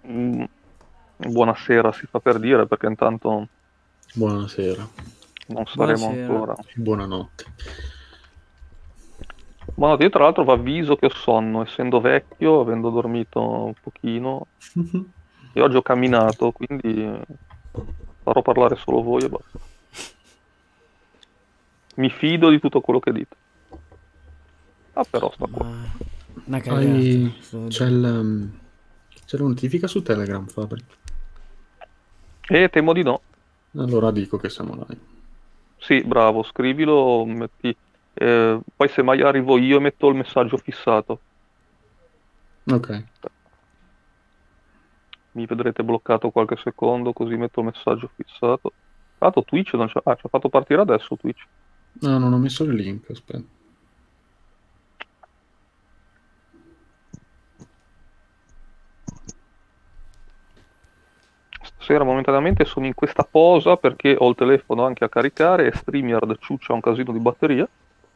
Mm, buonasera si fa per dire, perché intanto Buonasera, non saremo Buonasera. ancora. buonanotte. Buonanotte, io tra l'altro vi avviso che ho sonno, essendo vecchio, avendo dormito un pochino, e oggi ho camminato, quindi farò parlare solo voi e basta. Mi fido di tutto quello che dite. Ah, però sta qua. Ma una cagata. Hai... c'è la notifica su Telegram, Fabri? E temo di no. Allora dico che siamo live. Sì, bravo, scrivilo, metti... poi se mai arrivo io metto il messaggio fissato. Ok. Mi vedrete bloccato qualche secondo, così metto il messaggio fissato. Tra l'altro Twitch non c'ha... Ah, ci ha fatto partire adesso Twitch. No, non ho messo il link, aspetta. Stasera momentaneamente sono in questa posa perché ho il telefono anche a caricare e StreamYard ciuccia un casino di batteria.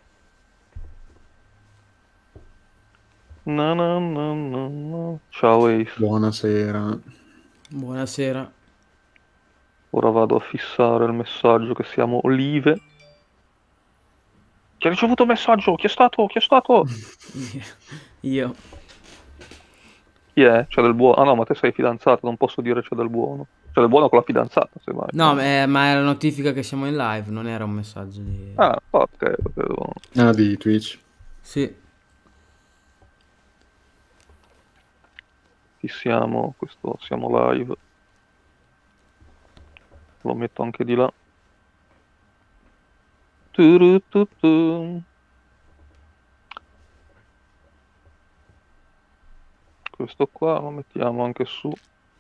Na na na na na. Ciao Ace. Buonasera. Buonasera. Ora vado a fissare il messaggio che siamo live. Chi ha ricevuto il messaggio? Chi è stato? Chi è stato? Io. Chi è? C'è del buono. Ah no, ma te sei fidanzato, non posso dire c'è del buono. C'è del buono con la fidanzata, se vai. No, ma era la notifica che siamo in live, non era un messaggio di... Ah, ok, ok. Ah, di Twitch. Sì. Fissiamo, questo siamo live. Lo metto anche di là. Turututu. Questo qua lo mettiamo anche su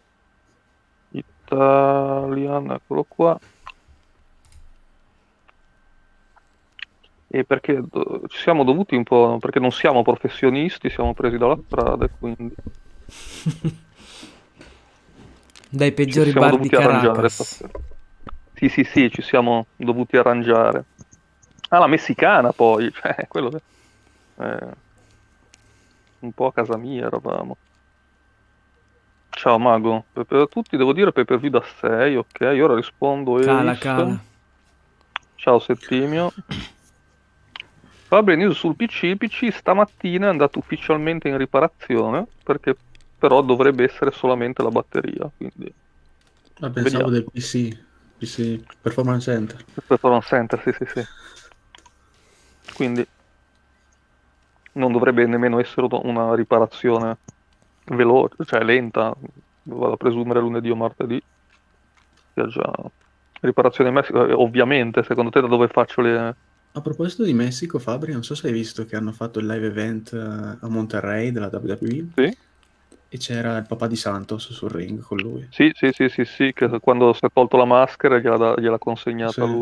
Italian, eccolo qua. E perché ci siamo dovuti un po', perché non siamo professionisti, siamo presi dalla strada e quindi Dai ci peggiori siamo bar di dovuti arrangiare Caracas. stasera. Sì, ci siamo dovuti arrangiare. Ah, la messicana poi, cioè, quello un po' a casa mia eravamo. Ciao Mago, per tutti devo dire pay per view da 6, ok, ora rispondo Cala, Ace. cala. Ciao Settimio. Fabri News sul PC, il PC stamattina è andato ufficialmente in riparazione, perché però dovrebbe essere solamente la batteria, quindi Ah, pensavo vediamo. del PC Performance Center. Performance Center, sì. Quindi non dovrebbe nemmeno essere una riparazione veloce, cioè lenta, vado a presumere lunedì o martedì. Sia già riparazione in Messico, ovviamente, secondo te da dove faccio le... A proposito di Messico, Fabri, non so se hai visto che hanno fatto il live event a Monterrey della WWE Sì? e c'era il papà di Santos sul ring con lui. Sì, che quando si è tolto la maschera gliel'ha consegnata a Sì. lui.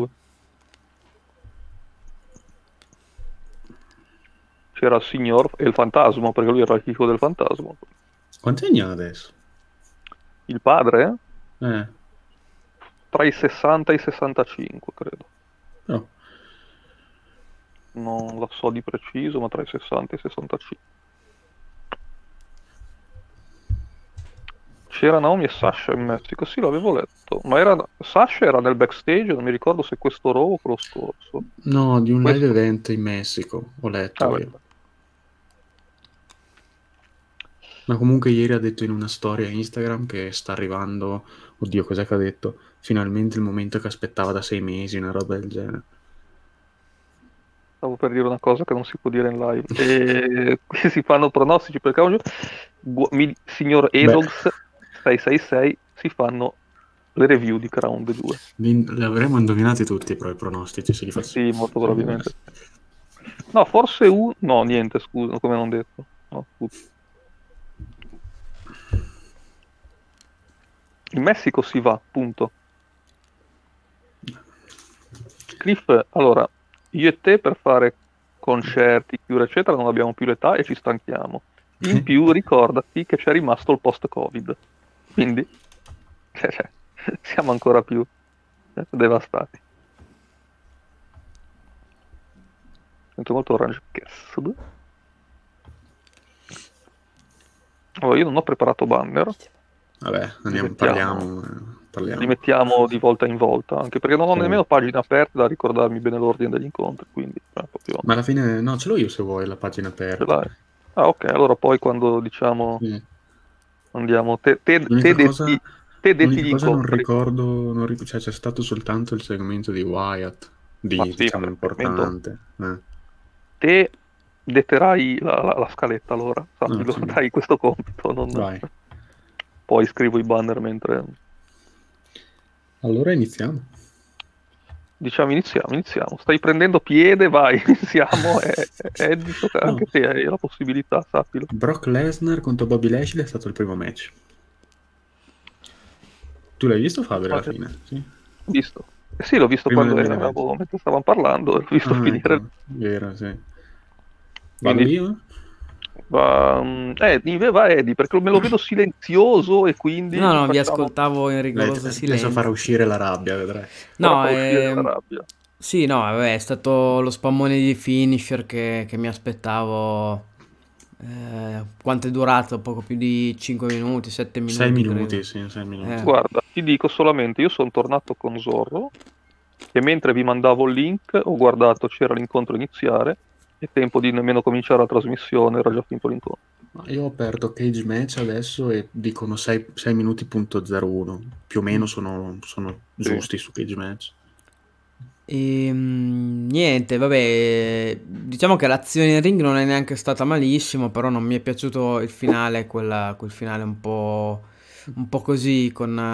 C'era il signor e il fantasma, perché lui era il figlio del fantasma. Quanti anni ha adesso? Il padre, Eh, tra i 60 e i 65, credo. però... Non la so di preciso, ma tra i 60 e i 65. C'era Naomi e Sasha in Messico, sì, l'avevo letto. Ma Sasha era nel backstage, non mi ricordo se questo Raw o quello scorso. No, di un live Questo. event in Messico, ho letto Ah, io. Ma comunque ieri ha detto in una storia Instagram che sta arrivando, oddio, cos'è che ha detto? Finalmente il momento che aspettava da 6 mesi, una roba del genere. stavo per dire una cosa che non si può dire in live. E qui si fanno pronostici per causa. Signor Beh, Edox 666 si fanno le review di Crown 2. le avremmo indovinati tutti però i pronostici se li faccio. Sì, molto probabilmente. No, forse no, niente, scusa, come non detto. No, scusa. In Messico si va, punto. Cliff, allora, io e te per fare concerti, chiure, eccetera, non abbiamo più l'età e ci stanchiamo. In più, ricordati che c'è rimasto il post-Covid. Quindi, cioè, siamo ancora più devastati. Sento molto Orange Cassidy. Allora, io non ho preparato banner. Vabbè, Li parliamo. mettiamo di volta in volta, anche perché non ho Sì. nemmeno pagine aperte da ricordarmi bene l'ordine degli incontri, quindi proprio Ma alla fine, no, ce l'ho io se vuoi la pagina ce aperta. l'hai. Ah, ok, allora poi quando diciamo Sì. andiamo, te L'unica cosa, detti l'unica gli cosa non incontri. ricordo, cioè c'è stato soltanto il segmento di Wyatt, Ma sì, diciamo, vabbè, segmento. importante. Te detterai la scaletta allora, No, sappilo, sì. dai questo compito, Vai. poi scrivo i banner mentre... Allora iniziamo. Diciamo iniziamo. Stai prendendo piede, vai, iniziamo. Eddie, tocca No, anche te, hai la possibilità, sappilo. Brock Lesnar contro Bobby Lashley è stato il primo match. Tu l'hai visto, Fabio, alla fine? Sì. Visto. Sì, l'ho visto Prima del quando main event. mentre stavamo parlando, l'ho visto finire. Ecco, vero, sì. Vado Quindi io? va Eddie, perché me lo vedo silenzioso e quindi No, vi facciamo... ascoltavo in rigoroso Adesso farà silenzio. uscire la rabbia, vedrai. Ora No, fa uscire la rabbia. sì, no, vabbè, è stato lo spammone di finisher che mi aspettavo. Quanto è durato? Poco più di 5 minuti, 7 6 minuti, minuti, credo. sì, 6 minuti. Guarda, ti dico solamente, io sono tornato con Zorro e mentre vi mandavo il link ho guardato, c'era l'incontro iniziare e tempo di nemmeno cominciare la trasmissione, era già finito l'incontro. Io ho aperto Cage Match adesso e dicono 6 minuti.01. Più o meno sono Sì. giusti su Cage Match. E niente, vabbè, diciamo che l'azione in ring non è neanche stata malissimo, però non mi è piaciuto il finale, quel finale un po' così,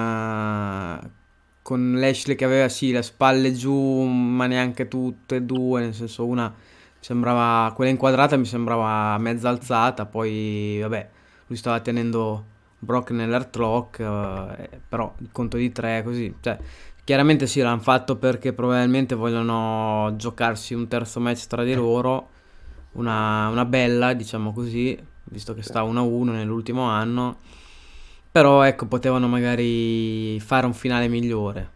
con Lashley che aveva sì le spalle giù, ma neanche tutte e due, nel senso una sembrava, quella inquadrata mi sembrava mezza alzata, poi vabbè, lui stava tenendo Brock nell'Hurt Lock, però il conto di tre così, cioè... Chiaramente sì, l'hanno fatto perché probabilmente vogliono giocarsi un terzo match tra di loro, una bella, diciamo così, visto che sta 1-1 nell'ultimo anno. Però ecco, potevano magari fare un finale migliore.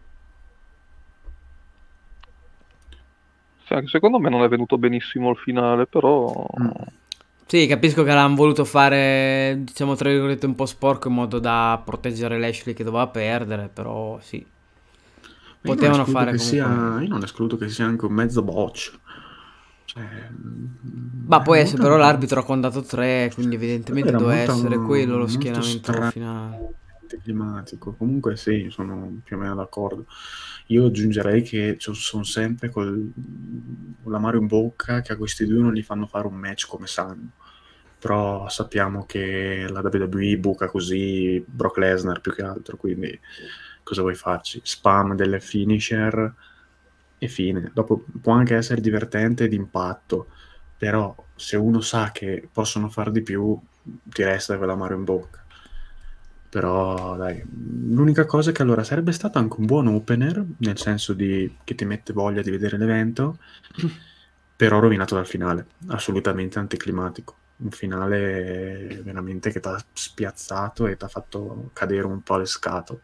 Sì, anche secondo me non è venuto benissimo il finale, però Sì, capisco che l'hanno voluto fare, diciamo, tra virgolette, un po' sporco in modo da proteggere Lashley che doveva perdere, però sì. Ma io non Potevano escludo fare che comunque sia, meglio. io non escludo che sia anche un mezzo botch. Cioè, Ma può essere, molto, però l'arbitro ha contato 3, quindi evidentemente era doveva molto, essere quello lo molto schieramento strano, finale. climatico. Comunque sì, sono più o meno d'accordo. Io aggiungerei che sono sempre con l'amaro in bocca che a questi due non gli fanno fare un match come sanno. Però sappiamo che la WWE buca così Brock Lesnar più che altro, quindi cosa vuoi farci? Spam delle finisher e fine. Dopo può anche essere divertente ed impatto, però se uno sa che possono far di più, ti resta quell'amaro in bocca. Però dai, l'unica cosa è che allora sarebbe stato anche un buon opener, nel senso che ti mette voglia di vedere l'evento, però rovinato dal finale, assolutamente anticlimatico. Un finale veramente che ti ha spiazzato e ti ha fatto cadere un po' le scatole.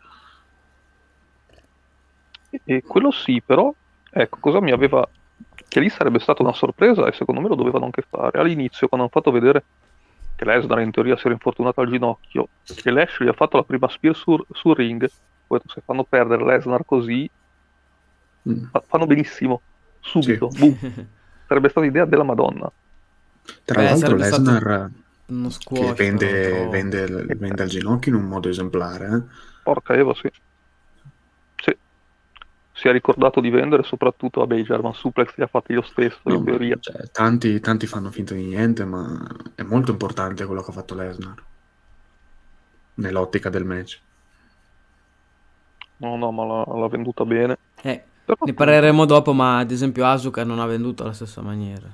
e quello sì, però ecco, cosa mi aveva... che lì sarebbe stata una sorpresa e secondo me lo dovevano anche fare. All'inizio, quando hanno fatto vedere che Lesnar in teoria si era infortunato al ginocchio e Lashley ha fatto la prima spear sul ring, poi se fanno perdere Lesnar così, fanno benissimo, subito, Sì. boom. Sarebbe stata idea della Madonna. Tra Beh, l'altro sarebbe stato Lesnar uno che squash, però. vende il ginocchio in un modo esemplare. Porca Eva, sì. Sì. Si è ricordato di vendere, soprattutto, vabbè, i German Suplex li ha fatti io stesso, No, in teoria. cioè, tanti fanno finta di niente, ma è molto importante quello che ha fatto Lesnar nell'ottica del match. No, ma l'ha venduta bene. Però, Ne appunto, parleremo dopo, ma ad esempio Asuka non ha venduto alla stessa maniera.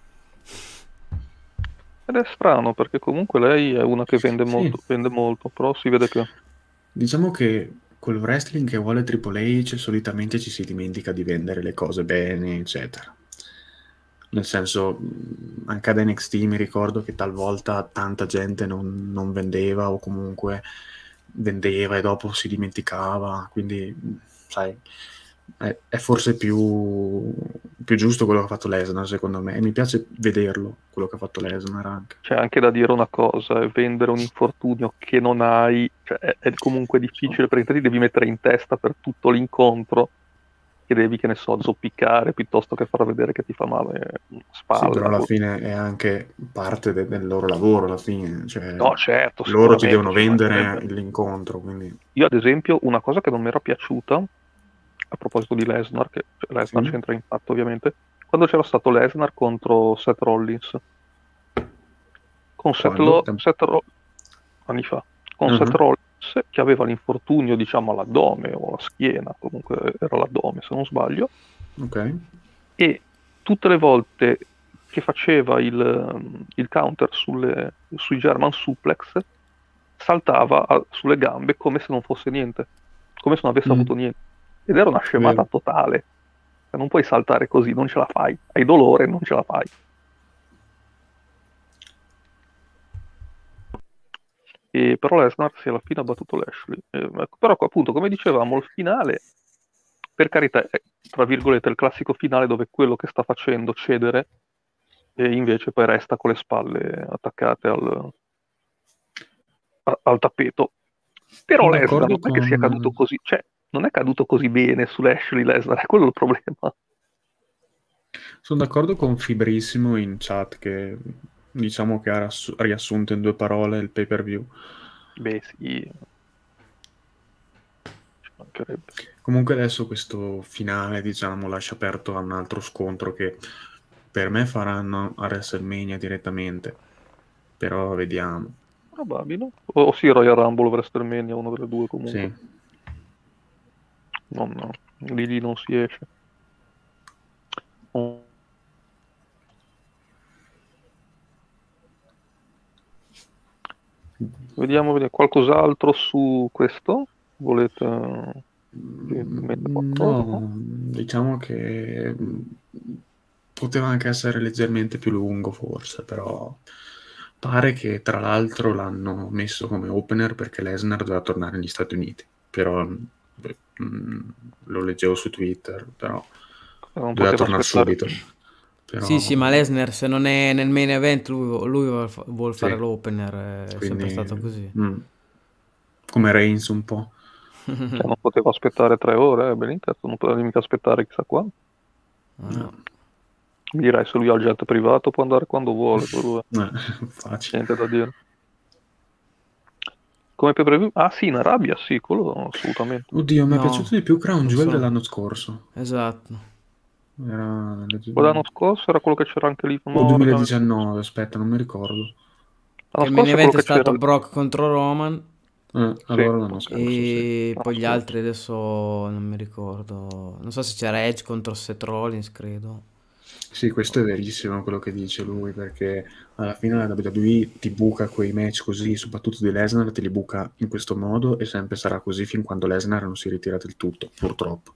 ed è strano, perché comunque lei è una che Sì. vende molto, però si vede che... Diciamo che col wrestling che vuole Triple H solitamente ci si dimentica di vendere le cose bene, eccetera. Nel senso, anche ad NXT mi ricordo che talvolta tanta gente non vendeva o comunque vendeva e dopo si dimenticava, quindi sai, è forse più più giusto quello che ha fatto Lesnar, secondo me, e mi piace vederlo, quello che ha fatto Lesnar anche. C'è anche da dire una cosa, vendere un infortunio che non hai, cioè è comunque difficile perché ti devi mettere in testa per tutto l'incontro che devi, che ne so, zoppicare piuttosto che far vedere che ti fa male una spalla. Sì, però alla fine è anche parte del loro lavoro, alla fine. Cioè, No, certo, loro ti sicuramente, devono vendere sicuramente. l'incontro, quindi... Io ad esempio una cosa che non mi era piaciuta, a proposito di Lesnar, che Lesnar Sì. c'entra in fatto ovviamente, quando c'era stato Lesnar contro Seth Rollins, con Quando? anni fa, con Mhm. Seth Rollins che aveva l'infortunio, diciamo, all'addome o alla schiena, comunque era l'addome se non sbaglio, Ok. e tutte le volte che faceva il counter sui German suplex saltava sulle gambe come se non fosse niente, come se non avesse avuto niente. Ed era una scemata Vero. totale. Cioè, non puoi saltare così, non ce la fai. Hai dolore, non ce la fai. E però Lesnar si alla fine ha battuto Lashley. Però appunto, come dicevamo, il finale, per carità, è tra virgolette il classico finale dove quello che sta facendo cedere e invece poi resta con le spalle attaccate al tappeto. Però Sono Lesnar d'accordo non è che sia caduto con... così, cioè non è caduto così bene su Lashley Lesnar, è quello il problema. Sono d'accordo con Fibrissimo in chat che diciamo che ha riassunto in 2 parole il pay-per-view. Beh sì, ci mancherebbe. Comunque adesso questo finale, diciamo, lascia aperto a un altro scontro che per me faranno a WrestleMania direttamente, però vediamo. Probabile. O sì, Royal Rumble o WrestleMania, una delle due comunque. Sì. No, lì non si esce. Oh. Vediamo qualcos'altro su questo? Volete mettere qualcosa? No, diciamo che poteva anche essere leggermente più lungo forse, però pare che tra l'altro l'hanno messo come opener perché Lesnar doveva tornare negli Stati Uniti, però lo leggevo su Twitter, però Non doveva poteva tornare aspettare. subito. Sì, sì, Però ma Lesnar se non è nel main event lui vuol sì, fare l'opener, è sempre quindi stato così. come Reigns un po'. Cioè, non poteva aspettare 3 ore, Benitez, non poteva mica aspettare chissà quanto. No. Mi dirai se lui ha il jet privato può andare quando vuole, quello è. Facile. Niente da dire. Come pay per view? Ah sì, in Arabia, sì, quello assolutamente. Oddio, mi è piaciuto No, di più Crown non Jewel so. dell'anno scorso. Esatto. Era Quello l'anno scorso era quello che c'era anche lì, o Morgan. 2019, aspetta, non mi ricordo. Che L'anno il main scorso è quello event è che c'era stato lì. Brock contro Roman Sì, Allora l'anno ok. scorso, sì. e L'anno poi gli scorso. altri adesso non mi ricordo. Non so se c'era Edge contro Seth Rollins, credo. Sì, questo è verissimo quello che dice lui, perché alla fine la WWE ti buca quei match così, soprattutto di Lesnar, te li buca in questo modo e sempre sarà così fin quando Lesnar non si ritira del tutto, purtroppo.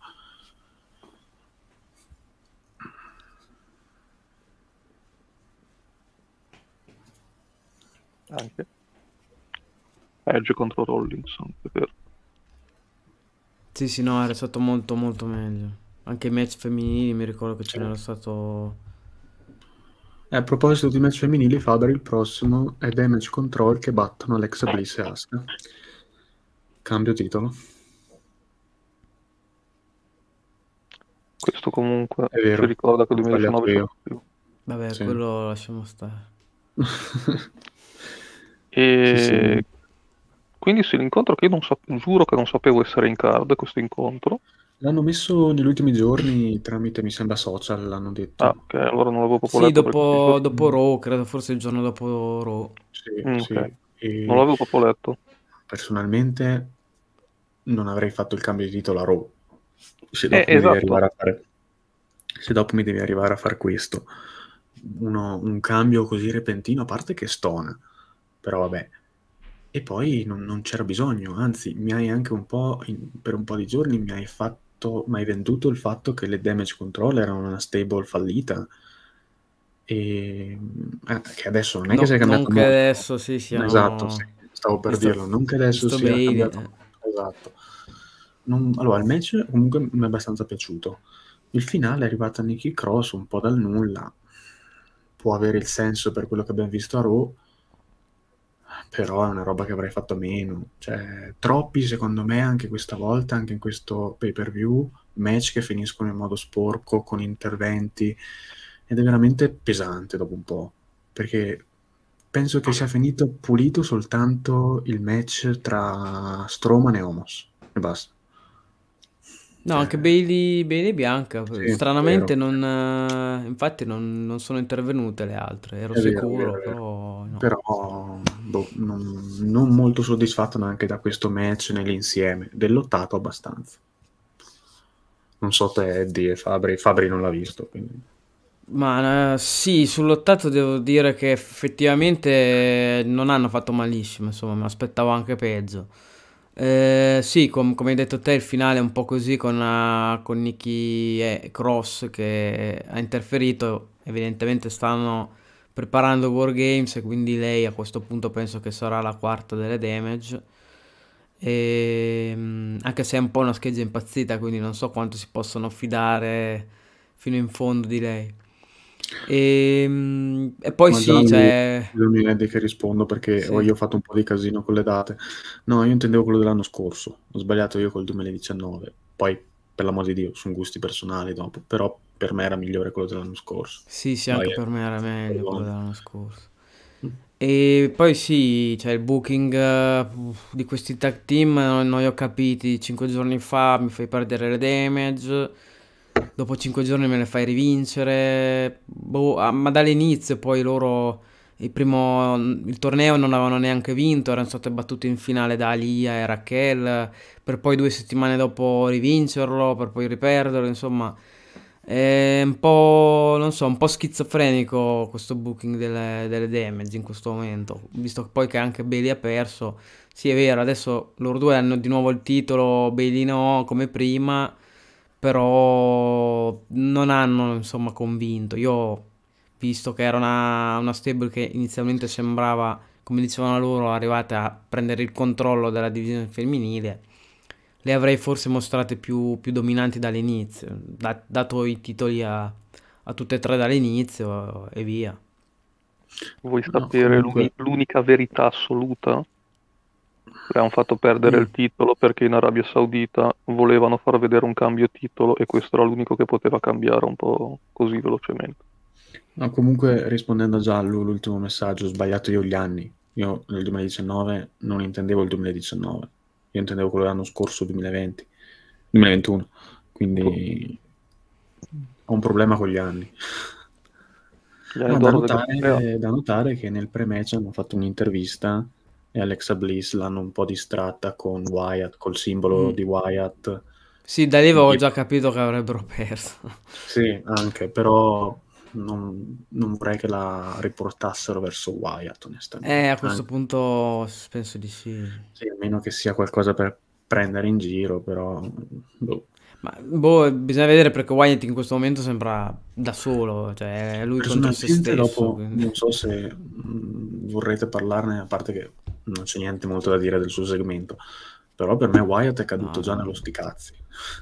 Anche. Edge contro Rollins, è vero. Sì, sì, no, era stato molto molto meglio. Anche i match femminili mi ricordo che ce n'era stato. E a proposito di match femminili, Faber il prossimo è Damage Control che battono Alexa Bliss e Asuka. Cambio titolo. Questo comunque È vero, ci ricorda che il ho sbagliato 2019 c'era io. più. Vabbè, Sì. quello lasciamo stare. E Sì. quindi sì, l'incontro che io giuro che non sapevo essere in card, questo incontro. L'hanno messo negli ultimi giorni tramite, mi sembra, social, l'hanno detto. Ah, ok, allora non l'avevo proprio Sì, letto perché ho visto. dopo Raw, credo forse il giorno dopo Raw. Sì, Ok, sì. non E l'avevo proprio letto. personalmente non avrei fatto il cambio di titolo a Raw. Se dopo mi devi Esatto. arrivare a fare, se dopo mi devi arrivare a fare questo, un cambio così repentino, a parte che stona, però vabbè. E poi non c'era bisogno, anzi, mi hai anche un po', per un po' di giorni mi hai venduto il fatto che le Damage Control erano una stable fallita e che adesso non è che si è Non cambiato che molto. adesso sì, Esatto, sì, siano. stavo per Visto, dirlo, non che adesso visto sia Bailey. cambiato molto, esatto. Allora, il match comunque mi è abbastanza piaciuto, Il finale è arrivato a Nikki Cross un po' dal nulla, può avere il senso per quello che abbiamo visto a Raw, però è una roba che avrei fatto a meno. Cioè, troppi secondo me anche questa volta, anche in questo pay-per-view, match che finiscono in modo sporco, con interventi, ed è veramente pesante dopo un po', perché penso che sia finito pulito soltanto il match tra Strowman e Omos, e basta. No, Cioè, anche Bailey e Bianca. sì, Stranamente vero, non, infatti non sono intervenute le altre, ero è vero, sicuro, vero, è vero. però no. Però boh, non molto soddisfatto neanche da questo match nell'insieme, dell'ottato abbastanza. Non so te, Eddie e Fabri non l'ha visto, quindi. Ma sì, sull'ottato devo dire che effettivamente non hanno fatto malissimo, insomma, mi aspettavo anche peggio. Sì, come hai detto te, il finale è un po' così con Nikki e Cross che ha interferito, evidentemente stanno preparando War Games e quindi lei a questo punto penso che sarà la quarta delle Damage. Anche se è un po' una scheggia impazzita, quindi non so quanto si possono fidare fino in fondo di lei. E poi Ma già sì, lui, cioè... lui è che rispondo perché Sì. io ho fatto un po' di casino con le date. No, io intendevo quello dell'anno scorso, ho sbagliato io col 2019. Poi, per l'amor di Dio, sono gusti personali dopo, però per me era migliore quello dell'anno scorso. Sì, sì, Vai, anche per me era meglio quello perdona. dell'anno scorso. E poi sì, cioè il booking di questi tag team non li ho capiti. 5 giorni fa mi fai perdere le damage, dopo 5 giorni me le fai rivincere. Boh, ma dall'inizio poi loro il torneo non avevano neanche vinto, erano state battute in finale da Alia e Raquel, per poi 2 settimane dopo rivincerlo, per poi riperderlo, insomma. È un po', non so, un po' schizofrenico questo booking delle Damage in questo momento, visto che poi che anche Bailey ha perso. Sì, è vero, adesso loro due hanno di nuovo il titolo, Bailey no, come prima, però non hanno, insomma, convinto. Io ho visto che era una stable che inizialmente sembrava, come dicevano loro, arrivate a prendere il controllo della divisione femminile. Le avrei forse mostrate più dominanti dall'inizio, dato i titoli a tutte e tre dall'inizio e via. Vuoi No, sapere comunque, l'unica verità assoluta? Le hanno fatto perdere il mm, titolo perché in Arabia Saudita volevano far vedere un cambio titolo e questo era l'unico che poteva cambiare un po' così velocemente. no, comunque rispondendo a Giallo, l'ultimo messaggio, ho sbagliato io gli anni. Io nel 2019 non intendevo il 2019, io intendevo quello dell'anno scorso, 2020, 2021, quindi ho un problema con gli anni. Gli anni Ah, d'oro del WrestleMania. da notare che nel pre-match hanno fatto un'intervista e Alexa Bliss l'hanno un po' distratta con Wyatt, col simbolo Mm. di Wyatt. Sì, da lì avevo Quindi, già capito che avrebbero perso. sì, anche, però non vorrei che la riportassero verso Wyatt, A onestamente. questo punto penso di sì. Sì, a meno che sia qualcosa per prendere in giro, però. Boh. Ma boh, bisogna vedere perché Wyatt in questo momento sembra da solo, cioè è lui contro se Personalmente, stesso. dopo, Quindi... non so se vorrete parlarne, a parte che non c'è niente molto da dire del suo segmento, però per me Wyatt è caduto No, già no. nello sti cazzi.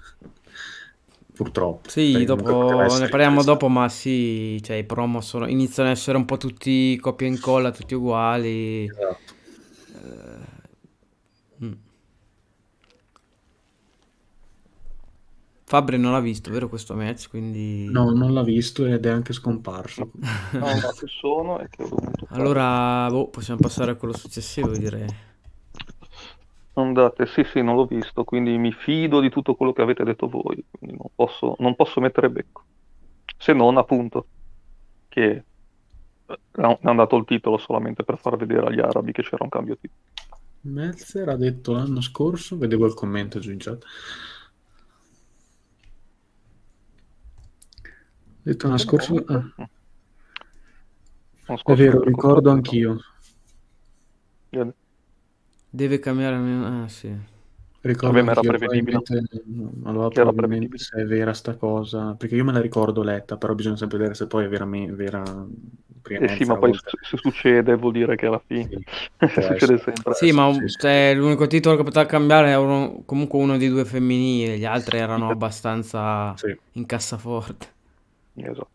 Purtroppo, Sì, perché comunque poteva dopo ne essere parliamo dopo, interessante. ma sì, cioè i promo iniziano ad essere un po' tutti copia e incolla, tutti uguali. Esatto. Mm. Fabri non l'ha visto, vero questo match, quindi... No, non l'ha visto ed è anche scomparso. No, no, che sono e che ho dovuto fare. Allora, boh, possiamo passare a quello successivo, direi. Andate, sì, sì, non l'ho visto, quindi mi fido di tutto quello che avete detto voi, quindi non posso mettere becco. Se non, appunto, che hanno dato il titolo solamente per far vedere agli arabi che c'era un cambio titolo. Meltzer ha detto l'anno scorso, vedevo il commento giù in chat, ha detto l'anno Che scorso, momento? L'anno è scorso vero, avete ricordo confermato. anch'io. Deve cambiare... Ah, sì. Ricordo Vabbè, ma era anch'io, prevedibile. probabilmente, allora Era probabilmente prevedibile. se è vera sta cosa, perché io me la ricordo letta, però bisogna sempre vedere se poi è vera, prima sì, mezza ma poi volte. se succede vuol dire che alla fine Sì, se può succede essere, sempre. può Sì, ma essere, sì, sì. cioè, l'unico titolo che poteva cambiare era comunque uno di due femminili, gli altri Sì, erano abbastanza Sì. in cassaforte. esatto.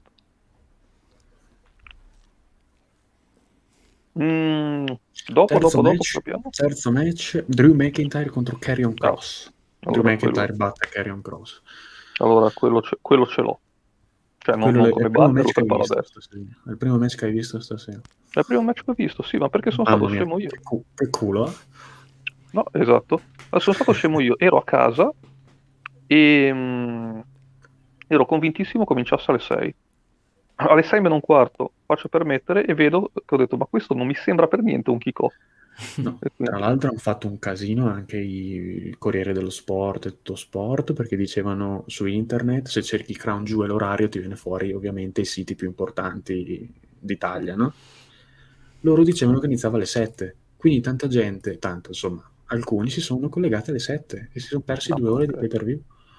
Mm, dopo capiamo. Terzo match, Drew McIntyre contro Karrion Ah, Kross. Drew allora McIntyre batte Karrion Kross. allora quello ce l'ho. Cioè, Quello non è come il primo batterlo match che per hai visto paradesse. stasera. È il primo match che hai visto stasera. È il primo match che ho visto, sì, ma perché sono stato Mamma mia, scemo io? che culo, eh? No, esatto. Ma sono stato scemo io. Ero a casa e ero convintissimo cominciasse alle 6. Alle 6 meno un quarto faccio per mettere e vedo che ho detto, ma questo non mi sembra per niente un kick-off. No, E tra quindi, l'altro hanno fatto un casino anche il Corriere dello Sport e tutto sport, perché dicevano su internet, se cerchi Crown Jewel l'orario ti viene fuori ovviamente i siti più importanti d'Italia, no? Loro dicevano che iniziava alle 7, quindi tanta gente, tanto insomma, alcuni si sono collegati alle 7 e si sono persi ma 2 ore di porca, pay-per-view.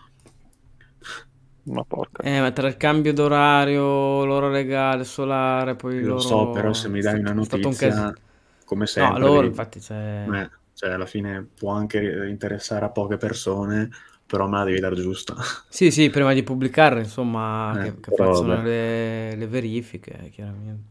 ma porca. Ma tra il cambio d'orario, l'ora legale, solare, poi Lo so, però se loro... mi dai una È stato un casino. notizia, come No, sempre, loro devi... infatti c'è... cioè, alla fine può anche interessare a poche persone, però me la devi dare giusta. Sì, sì, prima di pubblicarle, insomma, che Però facciano vabbè. le verifiche, chiaramente.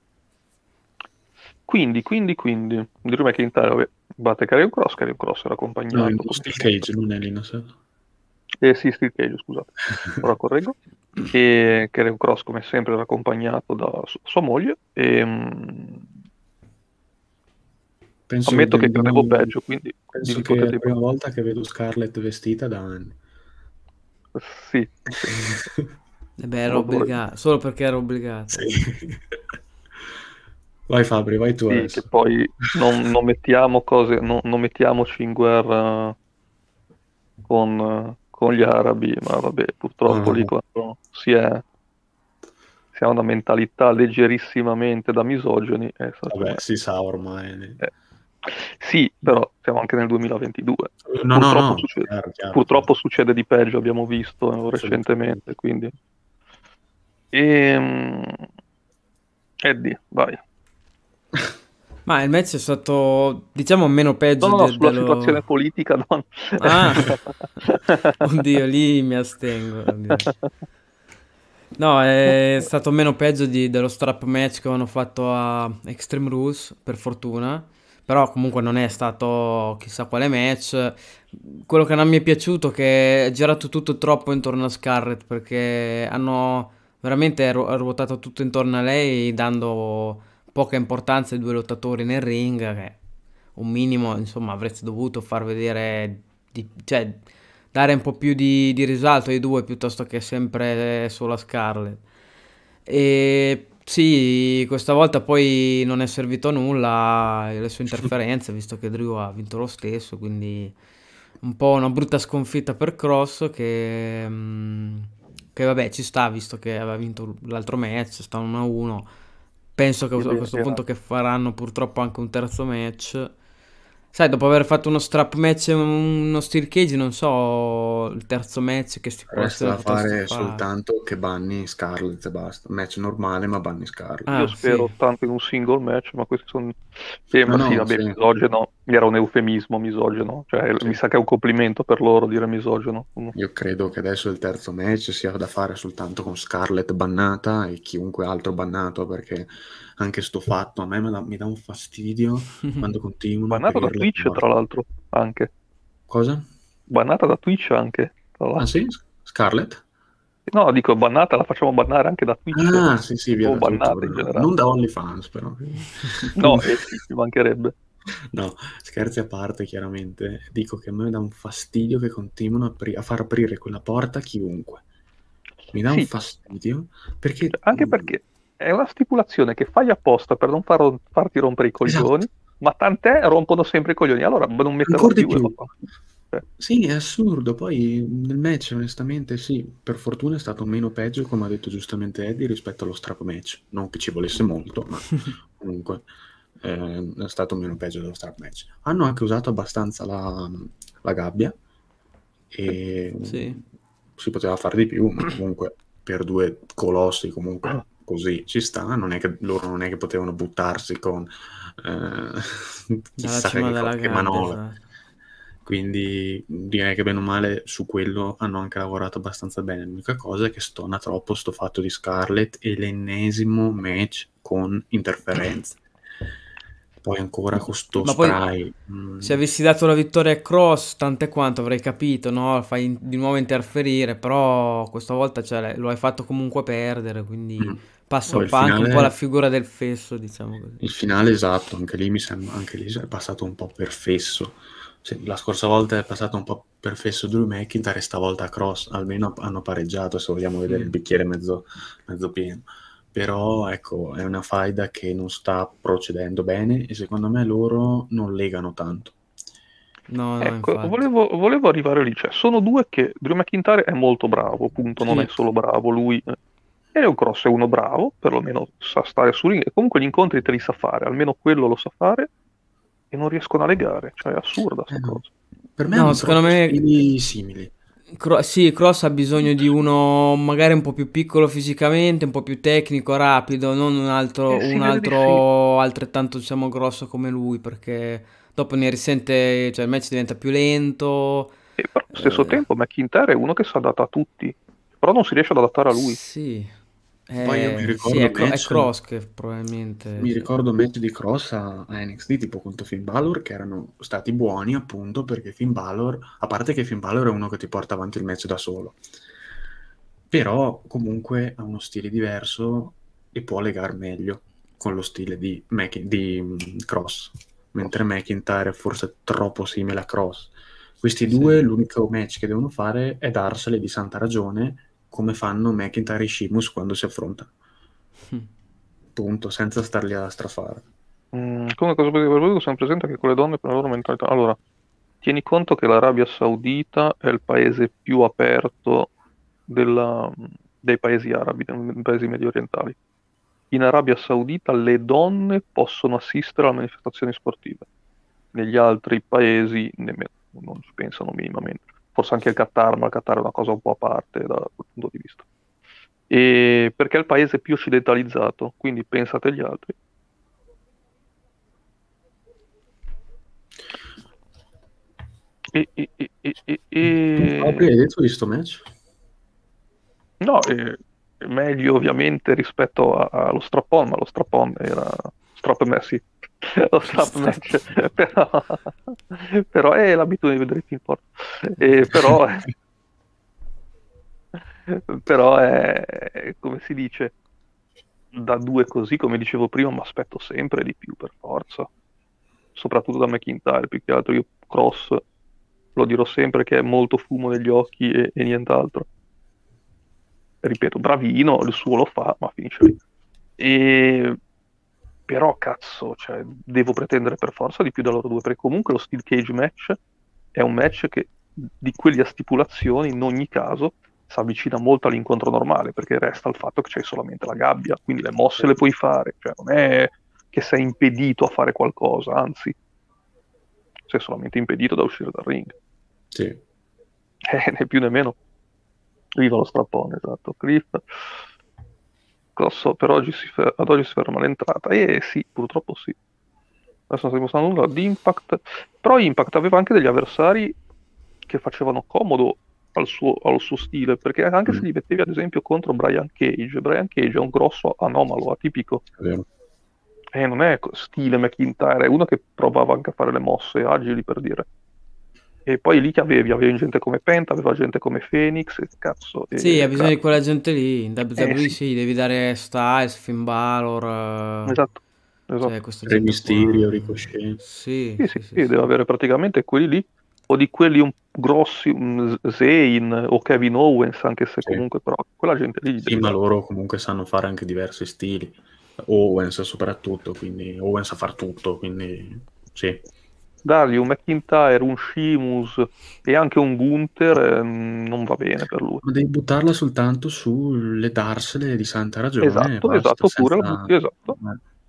Quindi, Drew McIntyre vabbè, batte Karrion Kross era No, in accompagnato come Steel sempre. Cage, non è lì, non so. Sì, Steel Cage, scusate, ora correggo. E Karrion Kross come sempre era accompagnato da sua moglie e ammetto che credevo peggio, quindi penso dimmi che pure è te. la prima volta che vedo Scarlett vestita da anni. Sì, sì, E beh, era non lo dovrei. obbligato, solo perché era obbligato. Sì. Vai Fabri, vai tu Sì, che adesso. poi non mettiamo cose, non mettiamoci in guerra con gli arabi, ma vabbè, purtroppo lì Ah, quando si ha una mentalità leggerissimamente da misogini, secondo vabbè, me. si sa ormai. eh. Sì, però siamo anche nel 2022. No, no, Purtroppo no, succede, chiaro, chiaro, chiaro. purtroppo succede di peggio, abbiamo visto Assolutamente. recentemente, quindi. Ehm, Eddie, vai. Ma il match è stato, diciamo, meno No, peggio no, no, sulla situazione dello... politica non. Ah, oddio, lì mi astengo. Oddio. No, è stato meno peggio dello strap match che avevano fatto a Extreme Rules, per fortuna. Però comunque non è stato chissà quale match. Quello che non mi è piaciuto è che è girato tutto troppo intorno a Scarlett, perché hanno veramente ruotato tutto intorno a lei, dando poca importanza ai due lottatori nel ring, che un minimo, insomma, avreste dovuto far vedere, cioè, dare un po' più di risalto ai due piuttosto che sempre solo a Scarlett. E sì, questa volta poi non è servito a nulla le sue interferenze, visto che Drew ha vinto lo stesso, quindi un po' una brutta sconfitta per Cross che vabbè ci sta, visto che aveva vinto l'altro match, sta 1-1. Penso che a questo punto che faranno purtroppo anche un terzo match. Sai, dopo aver fatto uno strap match e uno steel cage, non so il terzo match che Resta stipulazione da potresti fare fare. soltanto che banni Scarlett e basta. Match normale, ma banni Scarlett. Io Ah, sì. spero tanto in un single match, ma questi sono. No, Ma sì, no, vabbè, sì. misogeno, era un eufemismo misogeno, cioè Sì. mi sa che è un complimento per loro dire misogeno. Io credo che adesso il terzo match sia da fare soltanto con Scarlett bannata e chiunque altro bannato, perché anche sto fatto a me mi dà un fastidio quando continuano a Bannata da aprire le Twitch, tra porte. l'altro, anche. Cosa? Bannata da Twitch anche, tra Ah l'altro. sì? Scarlett? No, dico bannata, la facciamo bannare anche da Twitch, Ah, sì, sì, via o da tutto. bannata in Non generale. da OnlyFans, però. No, sì, ci mancherebbe. No, scherzi a parte, chiaramente. Dico che a me dà un fastidio che continuano a far aprire quella porta a chiunque. Mi dà un Sì, fastidio perché... cioè, anche perché è una stipulazione che fai apposta per non farti rompere i Esatto, coglioni, ma tant'è rompono sempre i coglioni, allora non metterla ancora di più e più. vaffanculo. Cioè, Sì, è assurdo. Poi nel match, onestamente, sì, per fortuna è stato meno peggio, come ha detto giustamente Eddie, rispetto allo strap match. Non che ci volesse molto, ma comunque è stato meno peggio dello strap match. Hanno anche usato abbastanza la gabbia e Sì. si poteva fare di più, ma comunque per due colossi, comunque così, ci sta, non è che loro non è che potevano buttarsi con Dalla chissà cima della che gabbia, manovra. esatto. Quindi direi che bene o male su quello hanno anche lavorato abbastanza bene. L'unica cosa è che stona troppo sto fatto di Scarlett e l'ennesimo match con interferenze. Poi ancora con sto Ma poi spray. se avessi dato la vittoria a Cross, tante quanto avrei capito, no? Fai di nuovo interferire, però questa volta cioè, lo hai fatto comunque perdere, quindi Mm. passa, Poi il fa anche un po' la finale, figura del fesso, diciamo così. il finale esatto, anche lì mi sembra, anche lì è passato un po' per fesso. Sì, la scorsa volta è passato un po' per fesso Drew McIntyre e stavolta a Cross, almeno hanno pareggiato se vogliamo vedere il Sì. bicchiere mezzo pieno. Però ecco, è una faida che non sta procedendo bene e secondo me loro non legano tanto. No, no, Ecco, infatti. volevo arrivare lì, cioè sono due che Drew McIntyre è molto bravo, appunto, non è Sì. solo bravo lui, e un Cross è uno bravo, perlomeno sa stare su ring, e comunque gli incontri te li sa fare, almeno quello lo sa fare, e non riescono a legare, cioè è assurda sta No. cosa. Per me No, hanno secondo troppo me stili simili. Sì, Cross ha bisogno di uno magari un po' più piccolo fisicamente, un po' più tecnico, rapido, non Si un vede di sì. altro altrettanto, diciamo, grosso come lui, perché dopo ne risente, cioè il match diventa più lento. E però allo stesso eh, tempo McIntyre è uno che si adatta a tutti, però non si riesce ad adattare a lui. sì, Poi io mi sì, ricordo È match, Cross che probabilmente, mi sì. ricordo match di Cross a NXT tipo contro Finn Balor che erano stati buoni appunto perché Finn Balor, a parte che Finn Balor è uno che ti porta avanti il match da solo, però comunque ha uno stile diverso e può legare meglio con lo stile di Cross, mentre McIntyre è forse troppo simile a Cross. Questi due, Sì. l'unico match che devono fare è darsele di santa ragione come fanno McIntyre e Sheamus quando si affrontano. Punto, senza starli a strafare. Come cosa volevo sempre presente che con le donne per la loro mentalità. Allora, tieni conto che l'Arabia Saudita è il paese più aperto dei paesi arabi, dei paesi medio orientali. In Arabia Saudita le donne possono assistere a manifestazioni sportive. Negli altri paesi nemmeno, non ci pensano minimamente. Forse anche il Qatar, ma il Qatar è una cosa un po' a parte da quel punto di vista. E perché è il paese più occidentalizzato, quindi pensate agli altri. Tu proprio hai detto di sto match? No, è meglio ovviamente rispetto allo strap-on, ma lo strap-on era strap Messi, lo strap match, però è l'abitudine di vedere i film porno. Però, però è, come si dice, da due così, come dicevo prima, mi aspetto sempre di più per forza, soprattutto da McIntyre, più che altro io Cross lo dirò sempre che è molto fumo negli occhi e nient'altro. Ripeto, bravino, il suo lo fa, ma finisce lì. E... Però, cazzo, cioè, devo pretendere per forza di più da loro due, perché comunque lo Steel Cage match è un match che di quelli a stipulazioni, in ogni caso, si avvicina molto all'incontro normale, perché resta il fatto che c'è solamente la gabbia, quindi le mosse le puoi fare, cioè non è che sei impedito a fare qualcosa, anzi, sei solamente impedito da uscire dal ring. Sì. Né più né meno. Viva lo strappone, esatto. Cliff. Grosso, per oggi ad oggi si ferma l'entrata. Sì, purtroppo sì. Adesso non stiamo mostrando nulla di Impact. Però Impact aveva anche degli avversari che facevano comodo al suo stile, perché anche se Mm, li mettevi ad esempio contro Brian Cage è un grosso anomalo, atipico. è vero. E non è stile McIntyre, è uno che provava anche a fare le mosse agili, per dire. E poi lì che avevi gente come Penta, aveva gente come Phoenix, cazzo, Sì, ha e bisogno di quella gente lì. In WWE sì, sì, devi dare Styles, Finn Balor, esatto, cioè esatto. questa Re gente qua. Mysterio, Ricochet. Sì, Sì, sì, sì, sì, sì, deve sì. avere praticamente quelli lì, o di quelli un grossi, un Zayn o Kevin Owens, anche se Sì. comunque però quella gente lì gli Sì, devi ma dare. loro comunque sanno fare anche diversi stili. Owens soprattutto, quindi Owens sa far tutto, quindi sì. Dargli un McIntyre, un Sheamus e anche un Gunther non va bene per lui. Ma devi buttarla soltanto sulle darsele di santa ragione e Esatto, basta, esatto, pure la senza... butti, esatto.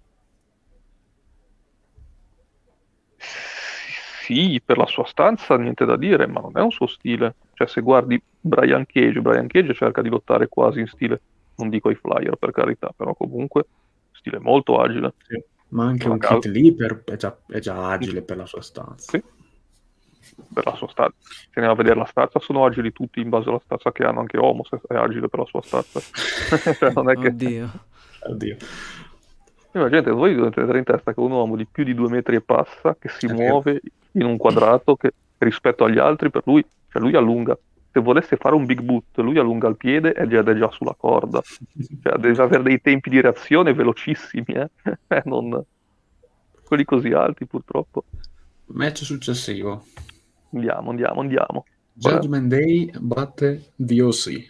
Sì, per la sua stanza niente da dire, ma non è un suo stile. Cioè, se guardi Brian Cage cerca di lottare quasi in stile non dico i flyer per carità, però comunque stile molto agile. Sì. Ma anche Non a un caso. Kit Leaper è già agile per la sua stanza. Sì, per la sua stazza. Se andiamo a vedere la stazza, sono agili tutti in base alla stazza che hanno, anche Homo è agile per la sua stazza. Cioè, non è che... Oddio. Oddio. Immaginate, voi dovete tenere in testa che un uomo di più di 2 metri e passa, che si È vero. muove in un quadrato che rispetto agli altri, per lui, cioè lui allunga. Se volesse fare un big boot, lui allunga il piede ed è già sulla corda. Cioè, deve avere dei tempi di reazione velocissimi, eh? Non... quelli così alti, purtroppo. Match successivo. Andiamo. Qual è? Judgment Day batte DOC.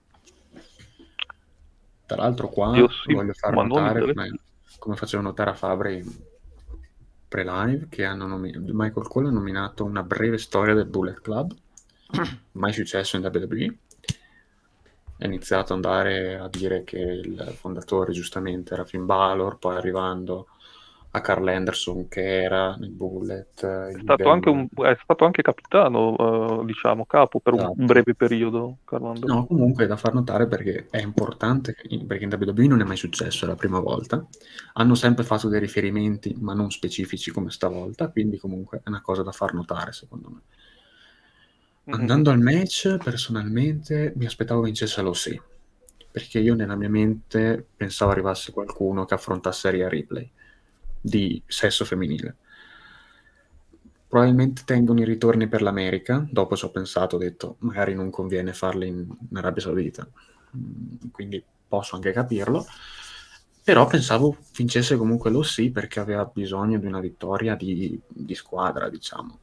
Tra l'altro qua Io sì, voglio far ma non notare, in come facevo notare a Fabri pre-live, che Michael Cole ha nominato Una breve storia del Bullet Club, mai successo in WWE. È iniziato ad andare a dire che il fondatore giustamente era Finn Balor, poi arrivando a Carl Anderson che era nel Bullet. È stato anche capitano, diciamo, capo per un Esatto. breve periodo, Carlando. No, comunque è da far notare perché è importante, perché in WWE non è mai successo, è la prima volta. Hanno sempre fatto dei riferimenti, ma non specifici come stavolta, quindi comunque è una cosa da far notare, secondo me. Andando al match, personalmente mi aspettavo vincesse l'OC, perché io nella mia mente pensavo arrivasse qualcuno che affrontasse Rhea Ripley di sesso femminile. Probabilmente tengono i ritorni per l'America, dopo ci ho pensato, ho detto magari non conviene farli in Arabia Saudita, quindi posso anche capirlo, però pensavo vincesse comunque l'OC perché aveva bisogno di una vittoria di squadra, diciamo.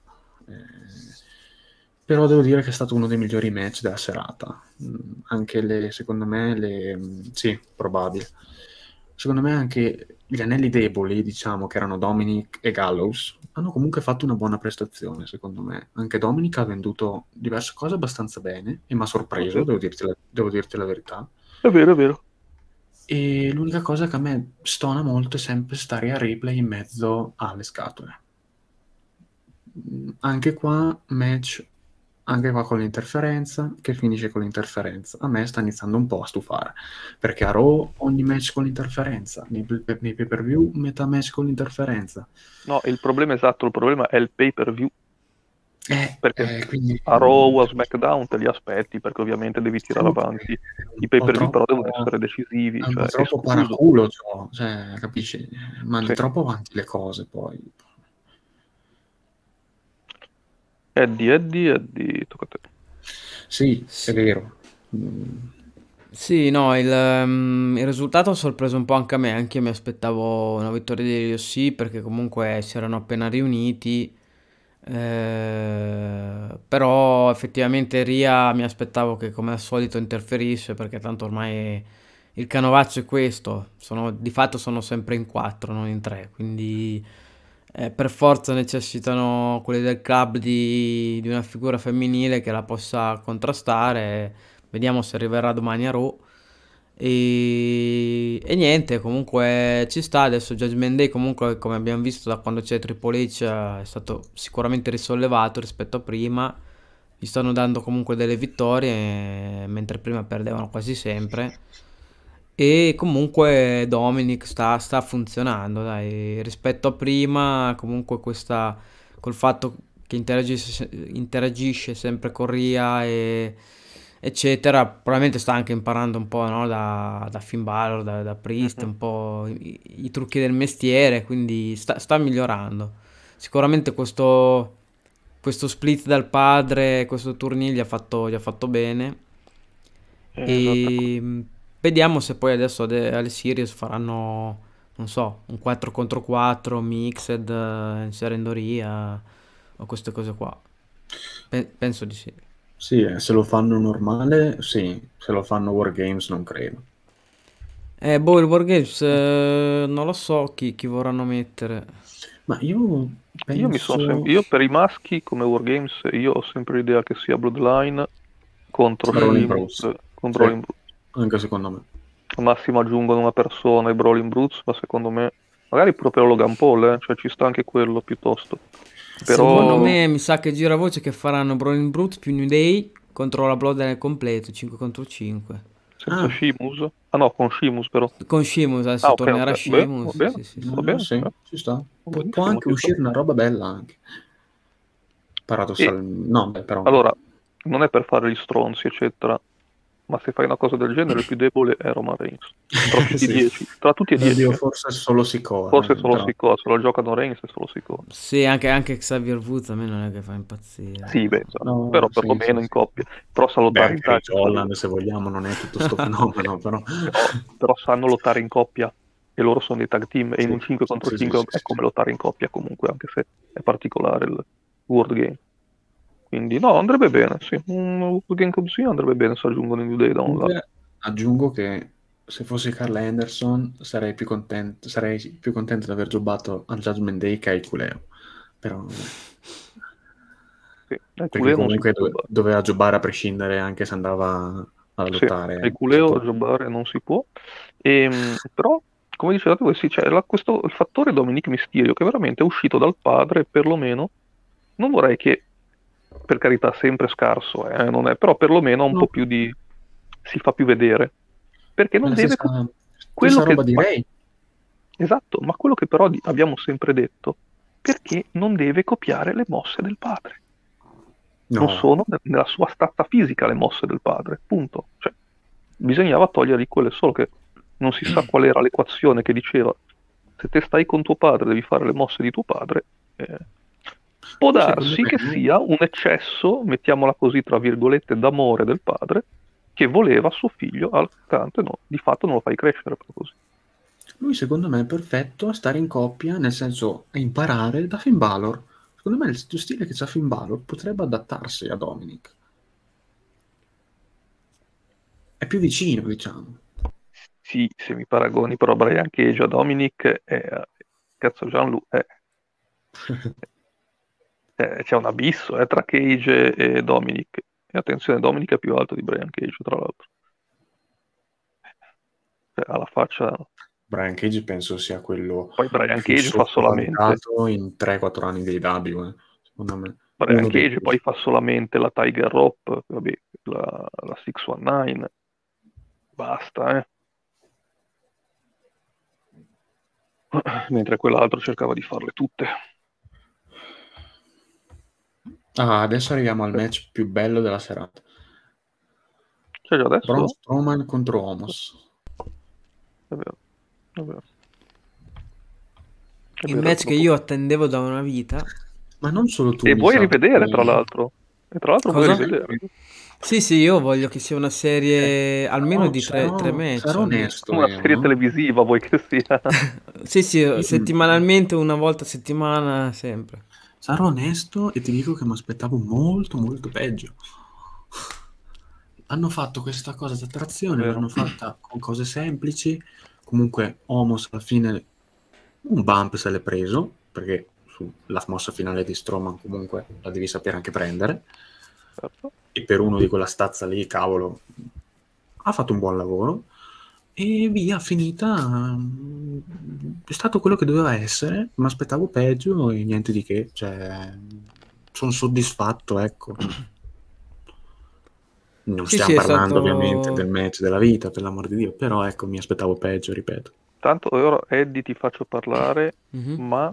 Però devo dire che è stato uno dei migliori match della serata. Anche secondo me, sì, probabile. Secondo me anche gli anelli deboli, diciamo, che erano Dominic e Gallows, hanno comunque fatto una buona prestazione, secondo me. Anche Dominic ha venduto diverse cose abbastanza bene e mi ha sorpreso, devo dirti la verità. È vero. E l'unica cosa che a me stona molto è sempre stare a Ripley in mezzo alle scatole. Anche qua match, anche qua con l'interferenza, che finisce con l'interferenza. A me sta iniziando un po' a stufare, perché a Raw ogni match con l'interferenza, nei pay-per-view metà match con l'interferenza. No, il problema è il pay-per-view. Perché quindi, a Raw o a SmackDown te li aspetti, perché ovviamente devi tirare avanti. I pay-per-view però devono essere decisivi. È un po' Cioè, troppo paraculo, cioè, capisci? Mandi troppo avanti le cose, poi. Eddie, tocca a te. Sì, è vero. Sì, no, il risultato ha sorpreso un po' anche a me, anche io mi aspettavo una vittoria degli OC perché comunque si erano appena riuniti, però effettivamente Ria mi aspettavo che come al solito interferisse perché tanto ormai il canovaccio è questo, di fatto sono sempre in 4, non in 3, quindi per forza necessitano quelli del club di una figura femminile che la possa contrastare. Vediamo se arriverà domani a Raw. E niente, comunque ci sta. Adesso Judgment Day, comunque, come abbiamo visto da quando c'è Triple H, è stato sicuramente risollevato rispetto a prima. Gli stanno dando comunque delle vittorie, mentre prima perdevano quasi sempre. E comunque Dominic sta funzionando, dai, rispetto a prima, comunque col fatto che interagisce sempre con Ria e eccetera, probabilmente sta anche imparando un po', no, da Finn Balor, da Priest, un po' i trucchi del mestiere, quindi sta migliorando. Sicuramente questo split dal padre, questo turnier gli ha fatto bene. E vediamo se poi adesso alle series faranno, non so, un 4 contro 4 mixed, inserendo Ria o queste cose qua. Penso di sì. Sì, se lo fanno normale, sì. Se lo fanno Wargames non credo. Il Wargames, non lo so chi vorranno mettere. Ma io penso... Io per i maschi come Wargames, io ho sempre l'idea che sia Bloodline contro Brawling Sheamus, Brutes. con Brawling Brutes. Anche secondo me. Al massimo aggiungono una persona ai Brawling Brutes, ma secondo me, magari proprio Logan Paul, cioè ci sta anche quello piuttosto. Però... Secondo me mi sa che gira voce che faranno Brawling Brutes più New Day contro la Bloodline completo, 5 contro 5. Senza Sheamus? Ah no, con Sheamus però. Con Sheamus, adesso Ah, ok, tornerà ok. Beh, va Sheamus. bene, Sì, sì, sì. va bene. Sì, ci sta. Va Può benissimo, anche ci sta. uscire una roba bella anche. E Paradossalmente. No, beh, però. allora, non è per fare gli stronzi, eccetera, ma se fai una cosa del genere, il più debole è Roman Reigns. Tra tutti e Sì. 10. Tra tutti e 10. Oddio, forse solo Sikoa, Forse solo però. Sikoa, se lo giocano Reigns è solo Sikoa. Sì, anche Xavier Woods a me non è che fa impazzire. Sì, beh, esatto. No, Però sì, perlomeno sì, in sì. coppia. Però sa Beh, lottare in anche Rich tag. Holland, se vogliamo, non è tutto sto fenomeno, però. Però sanno lottare in coppia. E loro sono dei tag team. E in Sì, un 5 contro sì, 5 sì, è sì, come sì. lottare in coppia comunque, anche se è particolare il World Game. Quindi no, andrebbe bene, sì. Un World Game così andrebbe bene se aggiungono i New Day da un lato. Comunque, aggiungo che se fossi Carl Anderson sarei più contento di aver giocato al Judgment Day che ai Culeo. Però, vabbè. Sì, ai Perché culeo non si comunque può giocare. doveva giocare a prescindere anche se andava a Sì, lottare ai culeo sotto. giocare non si può. Però, come dicevate voi, sì, c'è il fattore Dominic Mysterio che veramente è uscito dal padre, perlomeno. Non vorrei che, per carità, sempre scarso, non è, però perlomeno ha un po' No, più di... si fa più vedere. Perché è non la deve... quello stessa che... roba di Ray. Esatto, ma quello che però abbiamo sempre detto, perché non deve copiare le mosse del padre. Non No, sono nella sua stazza fisica le mosse del padre, punto. Cioè, bisognava togliergli quelle, solo che non si sa qual era l'equazione che diceva se te stai con tuo padre devi fare le mosse di tuo padre. eh, Può secondo darsi che me, sia un eccesso, mettiamola così, tra virgolette, d'amore del padre che voleva suo figlio al cantante, no, di fatto non lo fai crescere proprio così. lui secondo me è perfetto a stare in coppia, nel senso a imparare da Finn Balor. Secondo me il stile che c'ha Finn Balor potrebbe adattarsi a Dominic. È più vicino, diciamo. Sì, se mi paragoni però Brian Cage a Dominic, cazzo c'è un abisso tra Cage e Dominic. E attenzione, Dominic è più alto di Brian Cage, tra l'altro. Cioè, alla faccia... Brian Cage penso sia quello Poi Brian più Cage fa solamente... sottovalutato in 3-4 anni di AEW, secondo me. Brian Uno dei Cage più. poi fa solamente la Tiger Rope, vabbè, la 619. Basta, eh. Mentre quell'altro cercava di farle tutte. Ah, adesso arriviamo al match più bello della serata. C'è già Braun adesso? Strowman contro Omos. È vero, è vero. È Il vero, match che io attendevo da una vita. Ma non solo tu, E mi vuoi sa, rivedere, tra perché- l'altro. E tra l'altro vuoi Cosa? rivedere. Sì, io voglio che sia una serie almeno di tre match, sarò almeno. onesto Come una io, serie televisiva vuoi che sia. Sì, Io settimanalmente, una volta a settimana, sempre. sarò onesto e ti dico che mi aspettavo molto, molto peggio. Hanno fatto questa cosa di attrazione, Vero. l'hanno fatta con cose semplici. Comunque, Omos alla fine un bump se l'è preso, perché la mossa finale di Strowman comunque la devi sapere anche prendere. Certo. E per uno di quella stazza lì, cavolo, ha fatto un buon lavoro. E via, finita. È stato quello che doveva essere. Mi aspettavo peggio e niente di che. Cioè, sono soddisfatto, ecco. Non Sì, stiamo è parlando ovviamente del stato... match della vita, per l'amor di Dio, però ecco, mi aspettavo peggio, ripeto. Tanto ora Eddie ti faccio parlare, Mhm. ma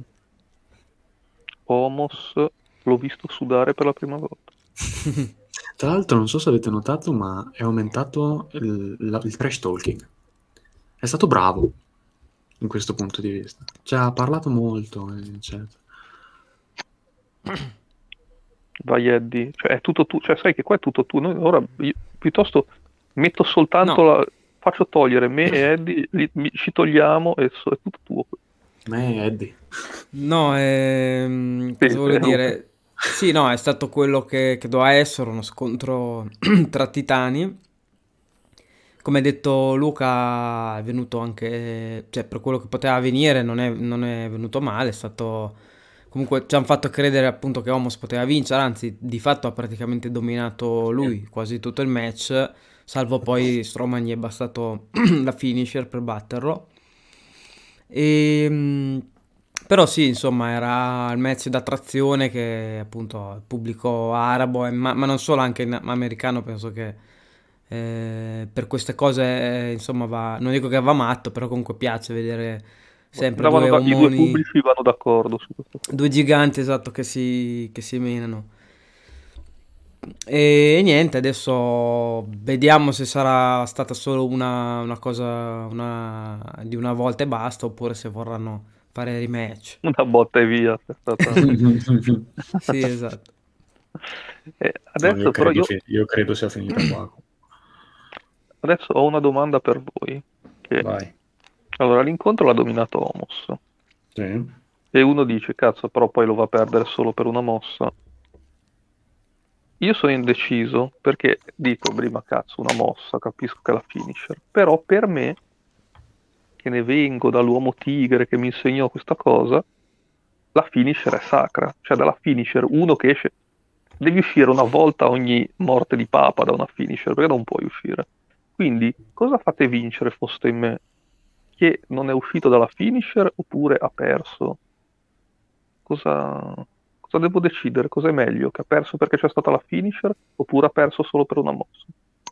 Homos l'ho visto sudare per la prima volta. Tra l'altro, non so se avete notato, ma è aumentato il trash talking. È stato bravo in questo punto di vista. Cioè, ha parlato molto, eccetera. Vai Eddie, cioè è tutto tu, cioè sai che qua è tutto tu. Noi ora piuttosto metto soltanto No, faccio togliere me e Eddie, ci togliamo e è tutto tuo. Me, Eddie. no, Sì, cosa volevo Luca. dire? Sì, no, è stato quello che doveva essere uno scontro tra titani. Come ha detto Luca, è venuto anche, cioè per quello che poteva venire, non è venuto male, è stato... Comunque ci hanno fatto credere appunto che Omos poteva vincere, anzi di fatto ha praticamente dominato lui quasi tutto il match, salvo poi Strowman gli è bastato la finisher per batterlo. Però sì, insomma, era il match d'attrazione che appunto il pubblico arabo, ma non solo, anche americano, penso che Per queste cose, insomma, non dico che va matto, però comunque piace vedere sempre due I due omoni, pubblici vanno d'accordo su questa cosa. due giganti, esatto, che si menano. E niente, adesso vediamo se sarà stata solo una cosa di una volta e basta, oppure se vorranno fare rematch. Una botta e via, è stata... Sì, esatto. No, Adesso però io credo sia finita qua. adesso ho una domanda per voi. Che... Vai. Allora, l'incontro l'ha dominato Homos. Sì. E uno dice, cazzo, però poi lo va a perdere solo per una mossa. Io sono indeciso perché dico prima, cazzo, una mossa, capisco che è la finisher. Però per me, che ne vengo dall'uomo tigre che mi insegnò questa cosa, la finisher è sacra. Cioè, dalla finisher, uno che esce, devi uscire una volta ogni morte di papa da una finisher, perché non puoi uscire. Quindi, cosa fate vincere foste in me? Che non è uscito dalla finisher oppure ha perso? Cosa devo decidere? Cos'è meglio? Che ha perso perché c'è stata la finisher oppure ha perso solo per una mossa?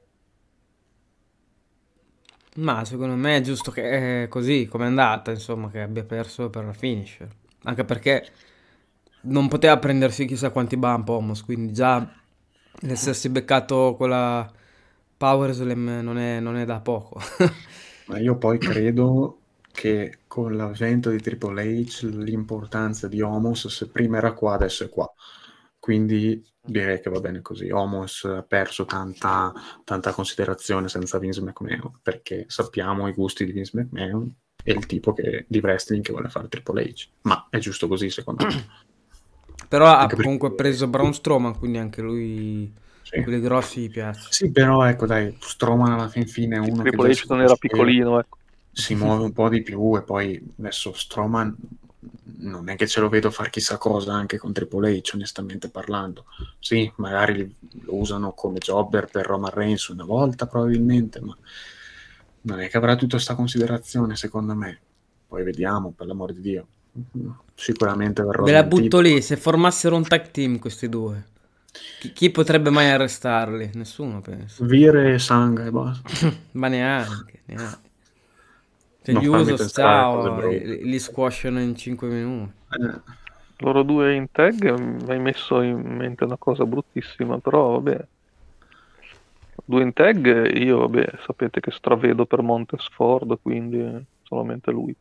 Ma secondo me è giusto che è così, come è andata, insomma, che abbia perso per la finisher. Anche perché non poteva prendersi chissà quanti bump Homos, quindi già l'essersi beccato quella Power Slam non è da poco. Ma io poi credo che con l'avvento di Triple H l'importanza di Homos, se prima era qua, adesso è qua. Quindi direi che va bene così. Homos ha perso tanta considerazione senza Vince McMahon, perché sappiamo i gusti di Vince McMahon e il tipo di wrestling che vuole fare Triple H. Ma è giusto così, secondo me. Però ha Anche perché... comunque preso Braun Strowman, quindi anche lui, Sì. quelli grossi gli piace. Sì, però ecco, dai, Strowman alla fine è Sì, uno che Triple già H non era piccolino, ecco. si muove un po' di più e poi adesso Strowman non è che ce lo vedo fare chissà cosa anche con Triple H, onestamente parlando. Sì, magari lo usano come jobber per Roman Reigns una volta probabilmente, ma non è che avrà tutta questa considerazione secondo me. Poi vediamo, per l'amor di Dio. Sicuramente verrà Ve la butto smentito. lì, se formassero un tag team questi due, chi potrebbe mai arrestarli? Nessuno, penso. Vire e sangue e basta. Ma neanche. Cioè, Non gli farmi Usos, pensare a cose ciao, brutte. li squasciano in 5 minuti. Loro due in tag mi hai messo in mente una cosa bruttissima, però vabbè. Due in tag io, vabbè, sapete che stravedo per Montesford, quindi solamente lui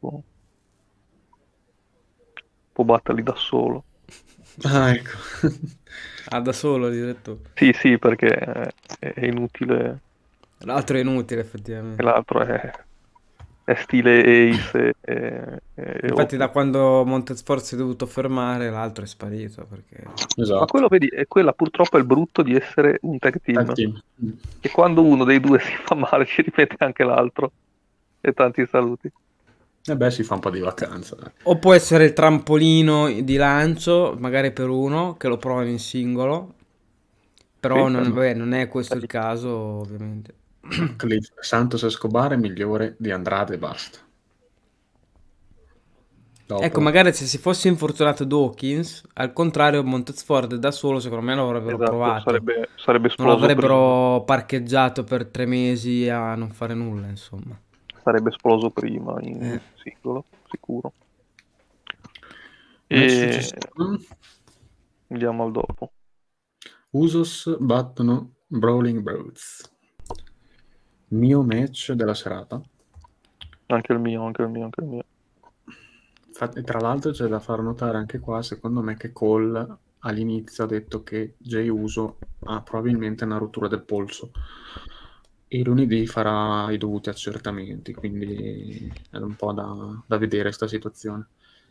può batterli da solo. Ah, ecco. Ah, da solo, diretto. Sì, sì, perché è inutile, L'altro è inutile, e effettivamente. l'altro è stile Ace e Infatti, da Oki. quando Montesfort si è dovuto fermare, l'altro è sparito, perché... Ma Esatto. quello, vedi, è quella purtroppo è il brutto di essere un tag Tag team, team. che quando uno dei due si fa male ci ripete anche l'altro. E tanti saluti. E beh, si fa un po' di vacanza. Dai. O può essere il trampolino di lancio, magari per uno, che lo provano in singolo, però Sì, certo. vabbè, non è questo il caso, ovviamente. Cliff Santos Escobar è migliore di Andrade e basta. Ecco, Dopo, magari se si fosse infortunato Dawkins, al contrario, Montezford da solo, secondo me lo avrebbero Esatto, provato. sarebbe Non esploso prima. l'avrebbero parcheggiato per 3 mesi a non fare nulla, insomma. Sarebbe esploso prima in Eh. singolo, sicuro. match E successivo. andiamo al dopo. Usos battono Brawling Brutes. Mio match della serata. Anche il mio, anche il mio, anche il mio. E tra l'altro c'è da far notare anche qua, secondo me, che Cole all'inizio ha detto che Jey Uso ha probabilmente una rottura del polso e lunedì farà i dovuti accertamenti, quindi è un po' da vedere questa situazione.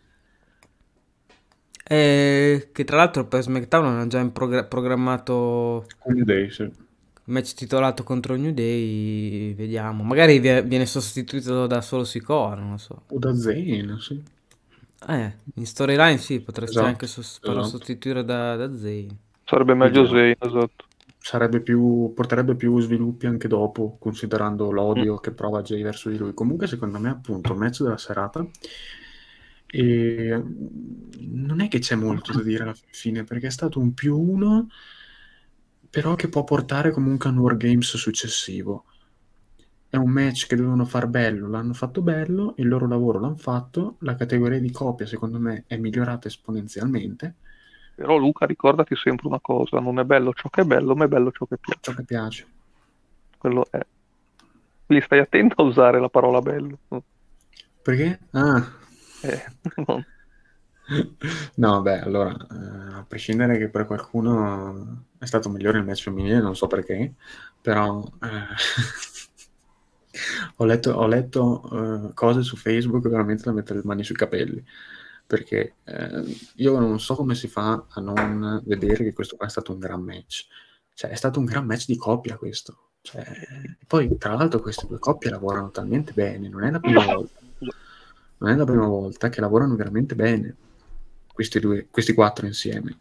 Che tra l'altro per SmackDown hanno già programmato New Day, sì. match titolato contro New Day, vediamo. Magari viene sostituito da solo Sikoa, non lo so. O da Zayn, sì. In storyline sì, potresti anche Esatto, farlo esatto. sostituire da Zayn. Sarebbe meglio Vediamo. Zayn, esatto. Porterebbe più sviluppi anche dopo, considerando l'odio che prova Jay verso di lui. Comunque, secondo me, appunto, match della serata. E non è che c'è molto da dire alla fine, perché è stato un più uno però che può portare comunque a un Wargames successivo. È un match che dovevano far bello, l'hanno fatto bello, il loro lavoro l'hanno fatto, la categoria di coppia secondo me è migliorata esponenzialmente, Però Luca, ricordati sempre una cosa, non è bello ciò che è bello, ma è bello ciò che piace. ciò che piace. Quello è. Quindi stai attento a usare la parola bello. Perché? Ah, Non- no, beh, allora, a prescindere che per qualcuno è stato migliore il match femminile, non so perché, però ho letto cose su Facebook veramente da mettere le mani sui capelli, perché io non so come si fa a non vedere che questo qua è stato un gran match. Cioè, è stato un gran match di coppia questo. Cioè, poi, tra l'altro, queste due coppie lavorano talmente bene, non è la prima volta. Non è la prima volta che lavorano veramente bene questi quattro insieme.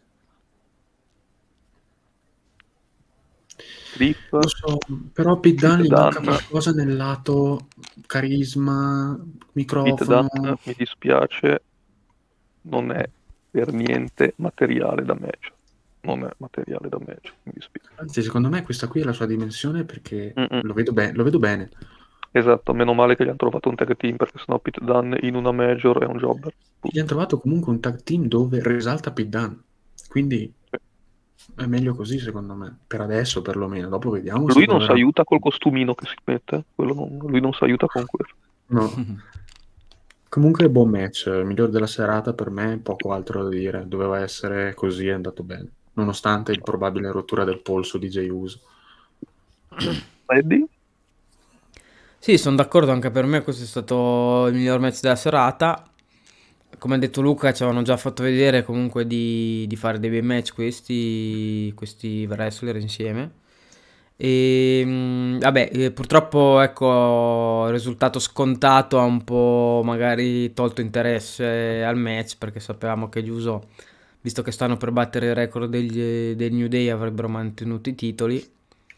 Trip, Lo so, però Pete Dunne gli Dunne. manca qualcosa nel lato carisma, Pete microfono. Dunne, mi dispiace, non è per niente materiale da match. Non è materiale da match, mi dispiace. Anzi, secondo me questa qui è la sua dimensione perché Mm-mm. lo vedo bene. Esatto, meno male che gli hanno trovato un tag team, perché sennò Pete Dunne in una major è un jobber. Gli hanno trovato comunque un tag team dove risalta Pete Dunne, quindi è meglio così secondo me, per adesso perlomeno, dopo vediamo Lui se non si proverà. aiuta col costumino che si mette, lui non si aiuta con quello. No. Comunque buon match, migliore della serata per me, poco altro da dire, doveva essere così, è andato bene, nonostante il probabile rottura del polso di Jey Uso. Eddie? Sì, sono d'accordo, anche per me questo è stato il miglior match della serata. Come ha detto Luca, ci avevano già fatto vedere comunque di fare dei bei match questi wrestler insieme. E vabbè, purtroppo ecco, il risultato scontato ha un po' magari tolto interesse al match, perché sapevamo che gli Uso, visto che stanno per battere il record del New Day, avrebbero mantenuto i titoli.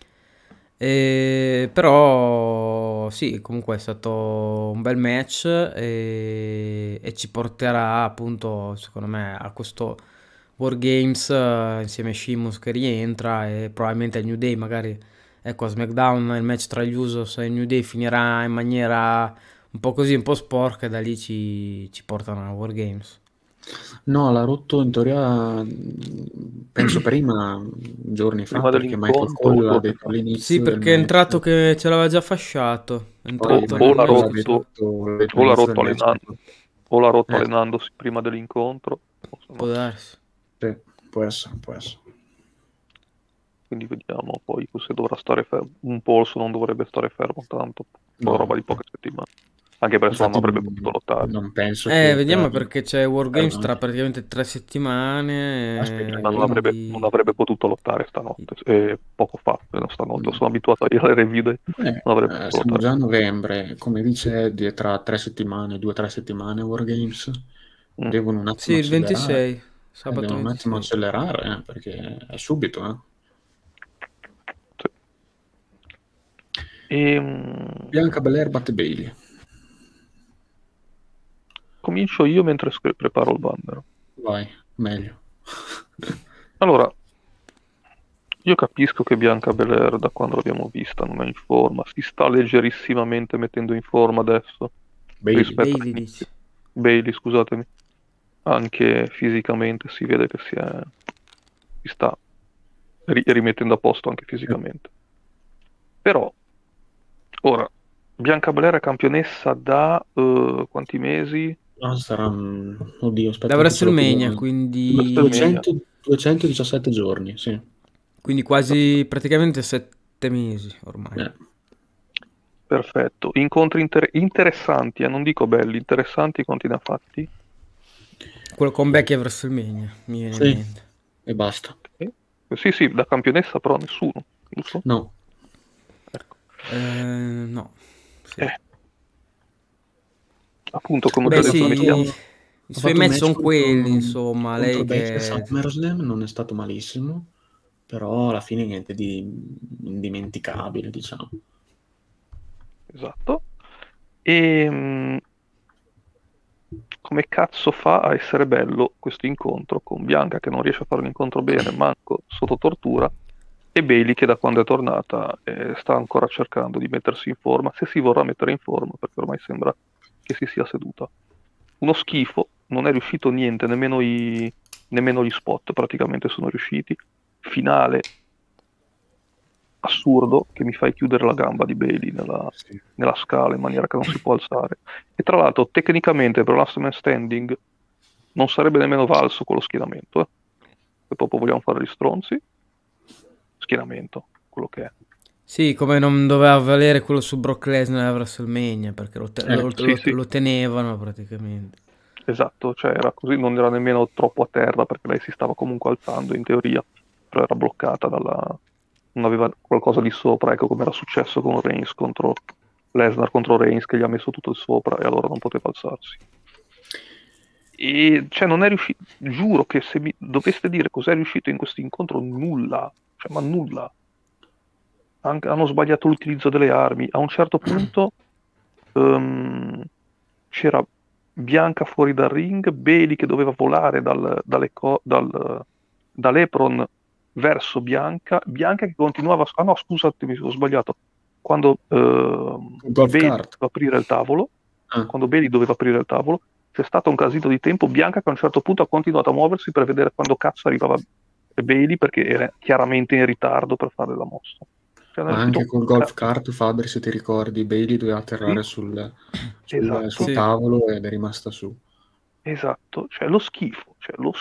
Però sì, comunque è stato un bel match e ci porterà appunto, secondo me, a questo Wargames insieme a Sheamus che rientra e probabilmente il New Day, magari ecco a SmackDown il match tra gli Usos e il New Day finirà in maniera un po' così, un po' sporca e da lì ci portano a Wargames. No, l'ha rotto in teoria, penso prima, giorni fa, Prima perché Michael dell'incontro, Cole l'ha giorni detto fa. Sì, all'inizio del perché è match, entrato che ce l'aveva già fasciato, è poi entrato O nel l'ha Michael Cole match. l'ha detto o l'ha all'inizio rotto del match. o l'ha rotto Eh, allenandosi prima dell'incontro, o se Può no. darsi. sì, può essere. Quindi vediamo poi se dovrà stare fermo. Un polso non dovrebbe stare fermo tanto, poi No, roba di poche settimane. Anche perché se no non infatti avrebbe potuto lottare. non penso che Vediamo perché c'è Wargames per- tra praticamente 3 settimane, aspetta, Ma non quindi avrebbe potuto lottare stanotte, poco fa, non stanotte. Sono abituato a dire le review, non avrebbe potuto siamo lottare. già a novembre, come dice Eddie, tra 3 settimane, 2 o 3 settimane Wargames Mm. devono un sì, attimo il accelerare. 26, sabato Devono un attimo 26. accelerare, perché è subito, Sì. Bianca Belair batte Bailey. Comincio io mentre preparo il banner. Vai, meglio. Allora, io capisco che Bianca Belair, da quando l'abbiamo vista, non è in forma, si sta leggerissimamente mettendo in forma adesso Bailey. rispetto Bailey all'inizio. dici. Bailey, scusatemi. Anche fisicamente si vede che si sta rimettendo a posto anche fisicamente. Però, ora, Bianca Belair è campionessa da quanti mesi? No, sarà, oddio, Da aspetta che ce l'ho WrestleMania, qui. quindi, 217 giorni, sì. quindi quasi praticamente 7 mesi ormai. Perfetto. Incontri interessanti, non dico belli, interessanti quanti ne ha fatti? Quello con Becky a WrestleMania, mi viene in Sì, mente. e basta. Sì, sì, da campionessa però nessuno, giusto? No, Ecco. No. Sì. Appunto, come ho Beh già detto, mettiamo... sì, i ha suoi fatto un match match sono quelli, insomma, contro lei Becky a che... SummerSlam, non è stato malissimo, però alla fine niente di indimenticabile, diciamo. Esatto. E come cazzo fa a essere bello questo incontro con Bianca che non riesce a fare un incontro bene, manco sotto tortura, e Bailey che da quando è tornata sta ancora cercando di mettersi in forma, se si vorrà mettere in forma, perché ormai sembra che si sia seduta. Uno schifo, non è riuscito niente, nemmeno gli spot praticamente sono riusciti. Finale assurdo che mi fai chiudere la gamba di Bailey Sì. nella scala in maniera che non si può alzare. E tra l'altro tecnicamente per Last Man Standing non sarebbe nemmeno valso quello schienamento, se proprio vogliamo fare gli stronzi. Schienamento, quello che è. Sì, come non doveva valere quello su Brock Lesnar a WrestleMania, perché Sì. lo tenevano praticamente. Esatto, cioè era così, non era nemmeno troppo a terra perché lei si stava comunque alzando in teoria, però era bloccata non aveva qualcosa di sopra, ecco come era successo con Reigns contro Lesnar contro Reigns che gli ha messo tutto il sopra e allora non poteva alzarsi. E cioè non è riuscito, giuro che se mi doveste dire cos'è riuscito in questo incontro, nulla, cioè ma nulla. Hanno sbagliato l'utilizzo delle armi, a un certo punto c'era Bianca fuori dal ring, Bailey che doveva volare dall'apron verso Bianca, Bianca che continuava, ah no scusate mi sono sbagliato, quando Golf Bailey cart. doveva aprire il tavolo, Ah. quando Bailey doveva aprire il tavolo, c'è stato un casino di tempo, Bianca che a un certo punto ha continuato a muoversi per vedere quando cazzo arrivava Bailey perché era chiaramente in ritardo per fare la mossa. Cioè, non è Ma anche riuscito col golf cart, Fabri, se ti ricordi, Bailey doveva atterrare Sì, sul esatto, Sì. tavolo ed è rimasta su. esatto, cioè lo schifo,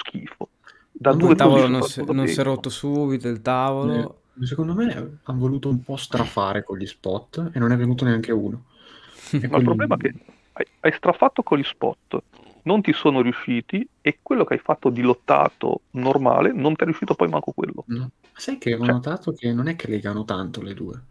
da Ma Poi il due hanno tavolo così, voluto, soprattutto da non si è Bailey. rotto subito, il tavolo. secondo me, hanno voluto un po' strafare con gli spot e non è venuto neanche uno. E Ma il problema è che hai strafatto con gli spot, non ti sono riusciti e quello che hai fatto di lottato normale non ti è riuscito poi manco quello. No. Sai che ho Cioè, notato che non è che legano tanto le due.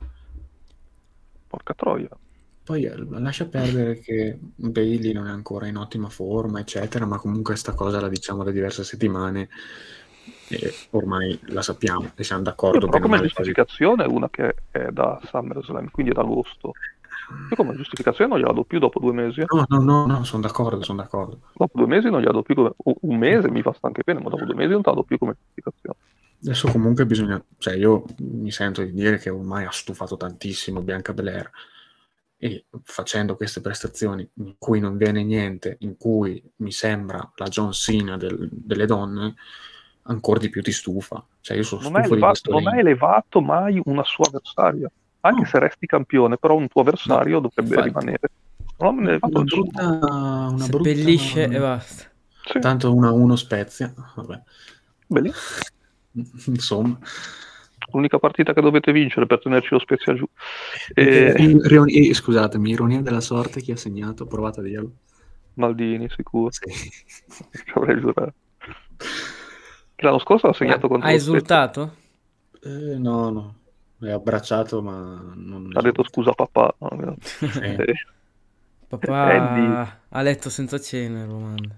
porca troia. Poi lascia perdere che Bailey non è ancora in ottima forma, eccetera, ma comunque sta cosa la diciamo da diverse settimane e ormai la sappiamo e siamo d'accordo Però bene o come male quasi. giustificazione una che è da SummerSlam, quindi è da agosto. Io come giustificazione non gliela do più dopo 2 mesi. No, sono d'accordo, sono d'accordo. Dopo 2 mesi non gliela do più come... Un mese mi fa sta anche bene, ma dopo 2 mesi non te la do più come giustificazione. Adesso comunque bisogna, cioè io mi sento di dire che ormai ha stufato tantissimo Bianca Belair e facendo queste prestazioni in cui non viene niente, in cui mi sembra la John Cena delle donne, ancora di più ti stufa. Cioè io sono stufo di questo Non ha regno. elevato mai una sua avversaria. Anche No, se resti campione, però un tuo no, avversario dovrebbe infatti. rimanere. Non ha elevato una nessuno. brutta, Seppellisce e basta. Sì, tanto 1-1 Spezia, vabbè. beh, Insomma. l'unica partita che dovete vincere per tenerci lo Spezia giù. E... Scusatemi, ironia della sorte, chi ha segnato? Provate a dirlo. Maldini, sicuro. Sì. Ci avrei giurato. L'anno scorso ha segnato contro Hai lo Spezia. esultato? No, è abbracciato ma non Ha detto esulta. scusa papà. No? Sì. Andy, Papà a letto senza cenere, lo manda.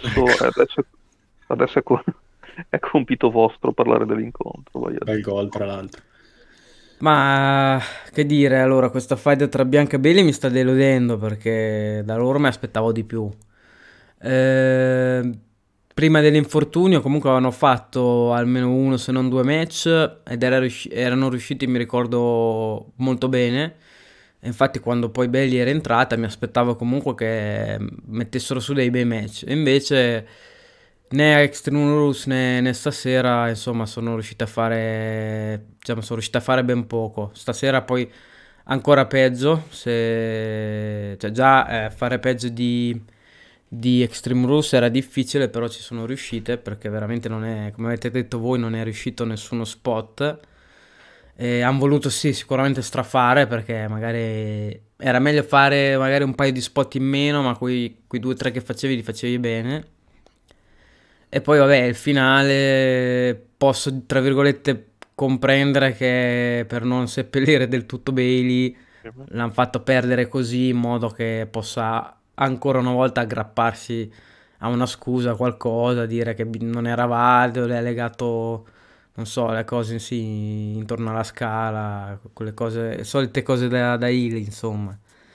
adesso è compito vostro parlare dell'incontro. Vai a Bel dire. gol, tra l'altro. Ma che dire, allora, questa fight tra Bianca e Bailey mi sta deludendo perché da loro mi aspettavo di più. Eh, Prima dell'infortunio comunque avevano fatto almeno uno se non due match ed erano riusciti, mi ricordo, molto bene. E infatti quando poi Bailey era entrata mi aspettavo comunque che mettessero su dei bei match. E invece né a Extreme Rules né stasera, insomma, sono riusciti a fare, diciamo, sono riusciti a fare ben poco. Stasera poi ancora peggio, cioè già fare peggio di Extreme Rules era difficile, però ci sono riuscite perché veramente non è, come avete detto voi, non è riuscito nessuno spot. E hanno voluto sì, sicuramente strafare perché magari era meglio fare magari un paio di spot in meno, ma quei 2 o 3 che facevi li facevi bene. E poi vabbè, il finale posso tra virgolette comprendere che per non seppellire del tutto Bailey l'hanno fatto perdere così in modo che possa ancora una volta aggrapparsi a una scusa, qualcosa, dire che non era valido, le ha legato, non so, le cose in sì intorno alla scala, quelle cose, solite cose da heel, insomma.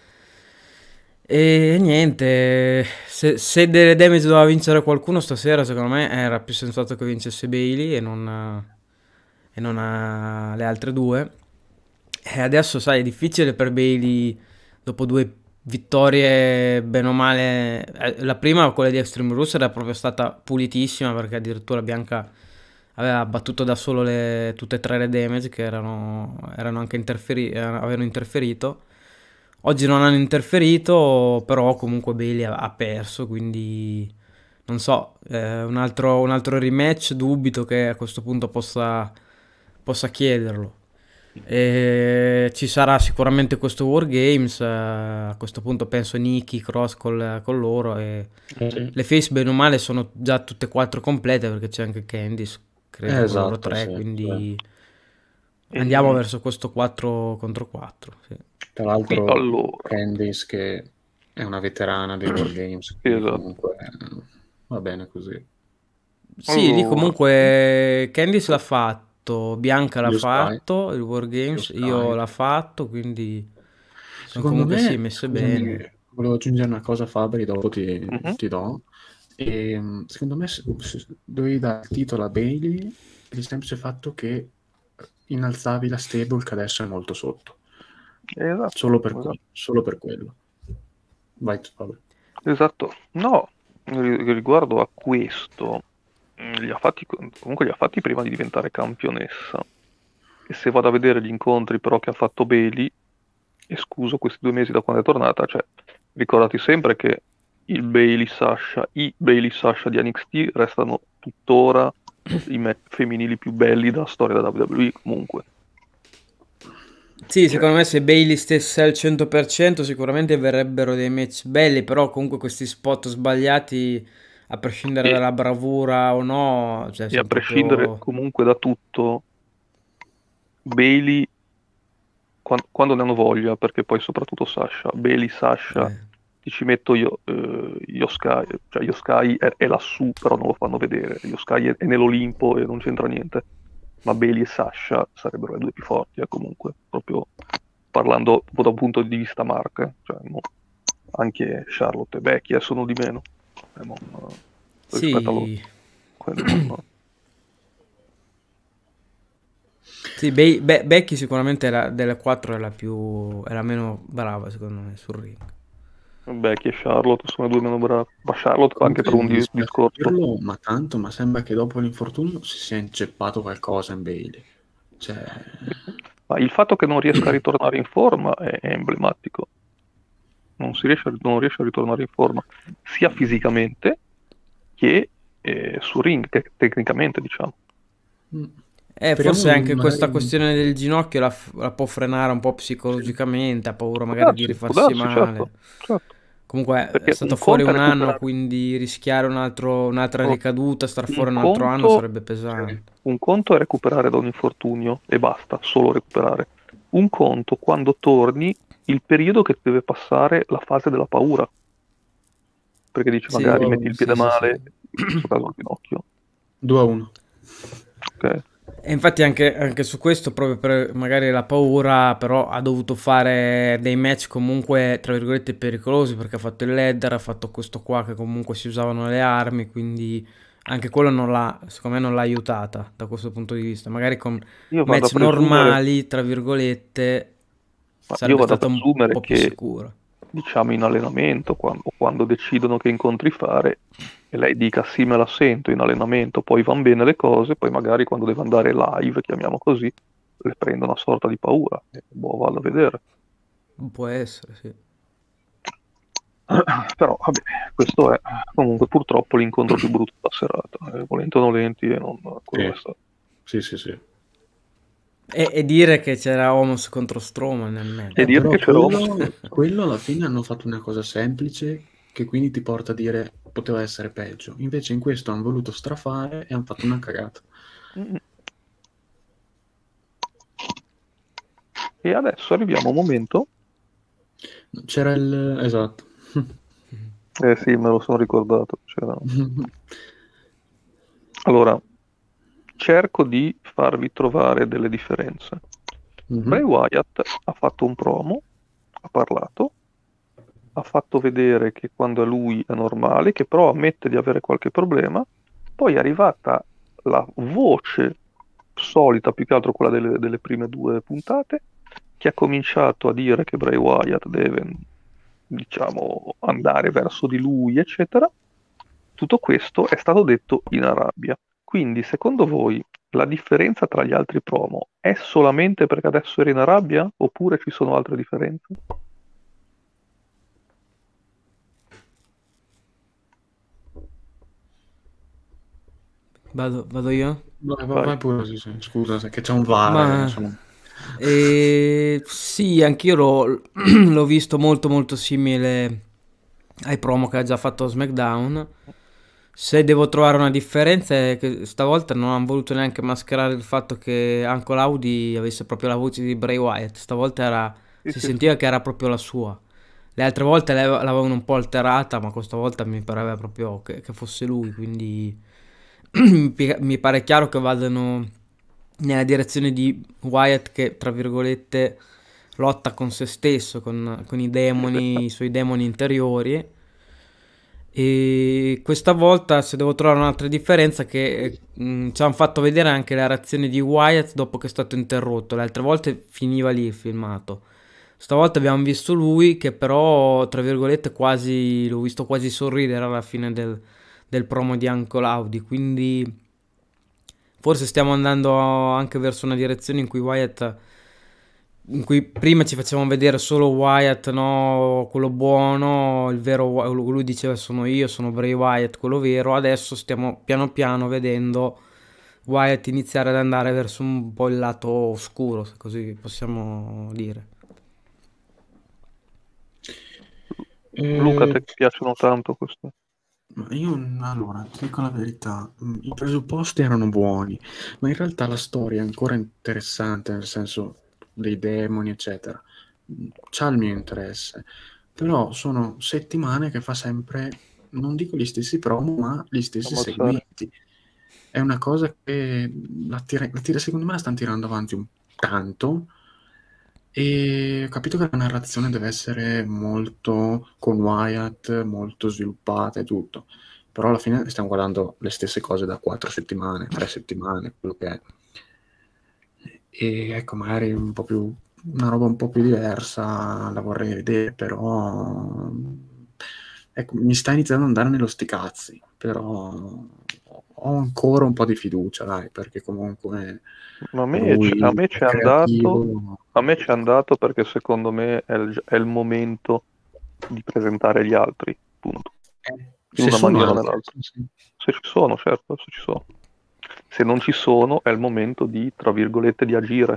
E niente, se delle damage doveva vincere qualcuno stasera, secondo me era più sensato che vincesse Bailey e e non le altre due. E adesso, sai, è difficile per Bailey dopo due vittorie, bene o male. La prima, quella di Extreme Rules, era proprio stata pulitissima perché addirittura Bianca aveva battuto da solo tutte e tre le damage che erano anche avevano interferito. Oggi non hanno interferito, però comunque Bailey ha perso, quindi non so, un altro rematch dubito che a questo punto possa chiederlo. E ci sarà sicuramente questo Wargames, a questo punto penso Nikki, Cross con loro e le face bene o male sono già tutte e quattro complete perché c'è anche Candice, credo, con loro Esatto, tre, sì, quindi andiamo E, verso questo 4 contro 4. Sì. Tra sì, l'altro allora, Candice che è una veterana dei Wargames, sì, quindi esatto. comunque va bene così. Sì, lì Allora, comunque Candice l'ha fatto, Bianca l'ha Io Sky, fatto, il Io Wargames, io Sky. l'ha fatto, quindi sono Secondo comunque sì, me, messe scusami, bene. volevo aggiungere una cosa Fabri, dopo ti, mhm, ti do. Secondo me dovevi dare il titolo a Bailey per il semplice fatto che innalzavi la stable che adesso è molto sotto. esatto, esatto. Solo per quello. Vai, Fabri. Esatto. No, riguardo a questo, comunque li ha fatti prima di diventare campionessa. E se vado a vedere gli incontri però che ha fatto Bailey, escluso questi 2 mesi da quando è tornata, cioè ricordati sempre che i Bailey Sasha di NXT restano tuttora i match femminili più belli della storia della WWE comunque. Sì, Cioè, secondo me se Bailey stesse al 100% sicuramente verrebbero dei match belli, però comunque questi spot sbagliati, a prescindere e, dalla bravura o no, cioè e a sono prescindere proprio... comunque da tutto, Bailey quando ne hanno voglia, perché poi soprattutto Sasha, Bailey, Sasha, eh. ti ci metto io, Sky, cioè Io Sky è lassù, però non lo fanno vedere, Io Sky è nell'Olimpo e non c'entra niente, ma Bailey e Sasha sarebbero le due più forti, proprio parlando proprio da un punto di vista marca, cioè, anche Charlotte e Becky sono di meno, rispetto a loro, Sì, quello non... sì, Becky sicuramente delle quattro è la meno brava secondo me sul ring. Becky e Charlotte sono le due meno brave, ma Charlotte anche per Comunque un mi dispiace discorso. dirlo, ma tanto, ma sembra che dopo l'infortunio si sia inceppato qualcosa in Bailey. Cioè, Ma il fatto che non riesca a ritornare in forma è emblematico. Non riesce a ritornare in forma, sia fisicamente che sul ring, che tecnicamente, diciamo. mm, Forse speriamo anche questa magari... questione del ginocchio la può frenare un po' psicologicamente, ha paura magari di Può rifarsi darsi, male. certo, certo. Comunque è Perché stato fuori un anno, quindi rischiare un'altra oh, ricaduta, star un fuori un altro anno conto, sarebbe Sì. pesante. un conto è recuperare da un infortunio e basta, solo recuperare. Un conto, quando torni, il periodo che deve passare la fase della paura. Perché dici Sì, magari metti il piede sì, sì, sì. male, in questo caso il ginocchio. 2-1. Ok? E infatti anche su questo, proprio per magari la paura, però ha dovuto fare dei match comunque, tra virgolette, pericolosi, perché ha fatto il ladder, ha fatto questo qua che comunque si usavano le armi, quindi anche quello secondo me non l'ha aiutata da questo punto di vista. Magari con Io vado a match presumere, normali, tra virgolette, ma io sarebbe vado a stata un presumere po' più che, sicura. diciamo, in allenamento, quando decidono che incontri fare, e lei dica sì, me la sento in allenamento, poi van bene le cose, poi magari quando deve andare live, chiamiamo così, le prende una sorta di paura. E, boh, vado a vedere. Può essere, sì. Però, vabbè, questo è comunque purtroppo l'incontro più brutto della serata. Volenti o nolenti, e non quello Sì, è stato. sì, sì, sì. E dire che c'era Homos contro Strowman nel E match. dire Però che c'era Omos. quello alla fine hanno fatto una cosa semplice che quindi ti porta a dire poteva essere peggio. Invece in questo hanno voluto strafare e hanno fatto una cagata. Mm. E adesso arriviamo a un momento. C'era il... Esatto. Eh sì, me lo sono ricordato. Allora, cerco di farvi trovare delle differenze. Bray Mhm. Wyatt ha fatto un promo, ha parlato, ha fatto vedere che quando è lui è normale, che però ammette di avere qualche problema. Poi è arrivata la voce solita, più che altro quella delle prime due puntate, che ha cominciato a dire che Bray Wyatt deve, diciamo, andare verso di lui, eccetera. Tutto questo è stato detto in Arabia. Quindi, secondo voi, la differenza tra gli altri promo è solamente perché adesso era in Arabia oppure ci sono altre differenze? Vado io? Vai pure, sì. Scusa, se che c'è un VAR, Ma insomma. sì, anch'io l'ho visto molto molto simile ai promo che ha già fatto SmackDown. Se devo trovare una differenza è che stavolta non hanno voluto neanche mascherare il fatto che Uncle Audi avesse proprio la voce di Bray Wyatt. Stavolta Sì, si sì, sì. sentiva che era proprio la sua. Le altre volte l'avevano un po' alterata, ma questa volta mi pareva proprio che fosse lui, quindi mi pare chiaro che vadano nella direzione di Wyatt che, tra virgolette, lotta con se stesso, con i Sì, sì. demoni, i suoi demoni interiori. E questa volta, se devo trovare un'altra differenza, che ci hanno fatto vedere anche la reazione di Wyatt dopo che è stato interrotto. Le altre volte finiva lì il filmato. Stavolta abbiamo visto lui che però, tra virgolette, quasi l'ho visto quasi sorridere alla fine del promo di Uncle Audi. Quindi forse stiamo andando anche verso una direzione in cui prima ci facevamo vedere solo Wyatt, no, quello buono, il vero lui diceva sono io, sono Bray Wyatt, quello vero. Adesso stiamo piano piano vedendo Wyatt iniziare ad andare verso un po' il lato oscuro, se così possiamo dire. Luca, a te Eh, piacciono tanto queste? Ma io, allora, ti dico la verità, i presupposti erano buoni, ma in realtà la storia è ancora interessante, nel senso dei demoni, eccetera. C'ha il mio interesse, però sono settimane che fa sempre, non dico gli stessi promo, ma gli stessi Ammazzare. segmenti. È una cosa che secondo me la stanno tirando avanti un tanto, e ho capito che la narrazione deve essere molto con Wyatt, molto sviluppata e tutto. Però alla fine stiamo guardando le stesse cose da 4 settimane, 3 settimane, quello che è. E ecco, magari una roba un po' più diversa la vorrei vedere, però ecco, mi sta iniziando ad andare nello sti cazzi, però ho ancora un po' di fiducia, dai, perché comunque Ma a lui me è c'è andato, creativo. a me c'è andato perché secondo me è il momento di presentare gli altri, punto, in Se una sono maniera o altri, nell'altra. sì, sì. Se ci sono, certo, se ci sono. Se non ci sono, è il momento di, tra virgolette, di agire.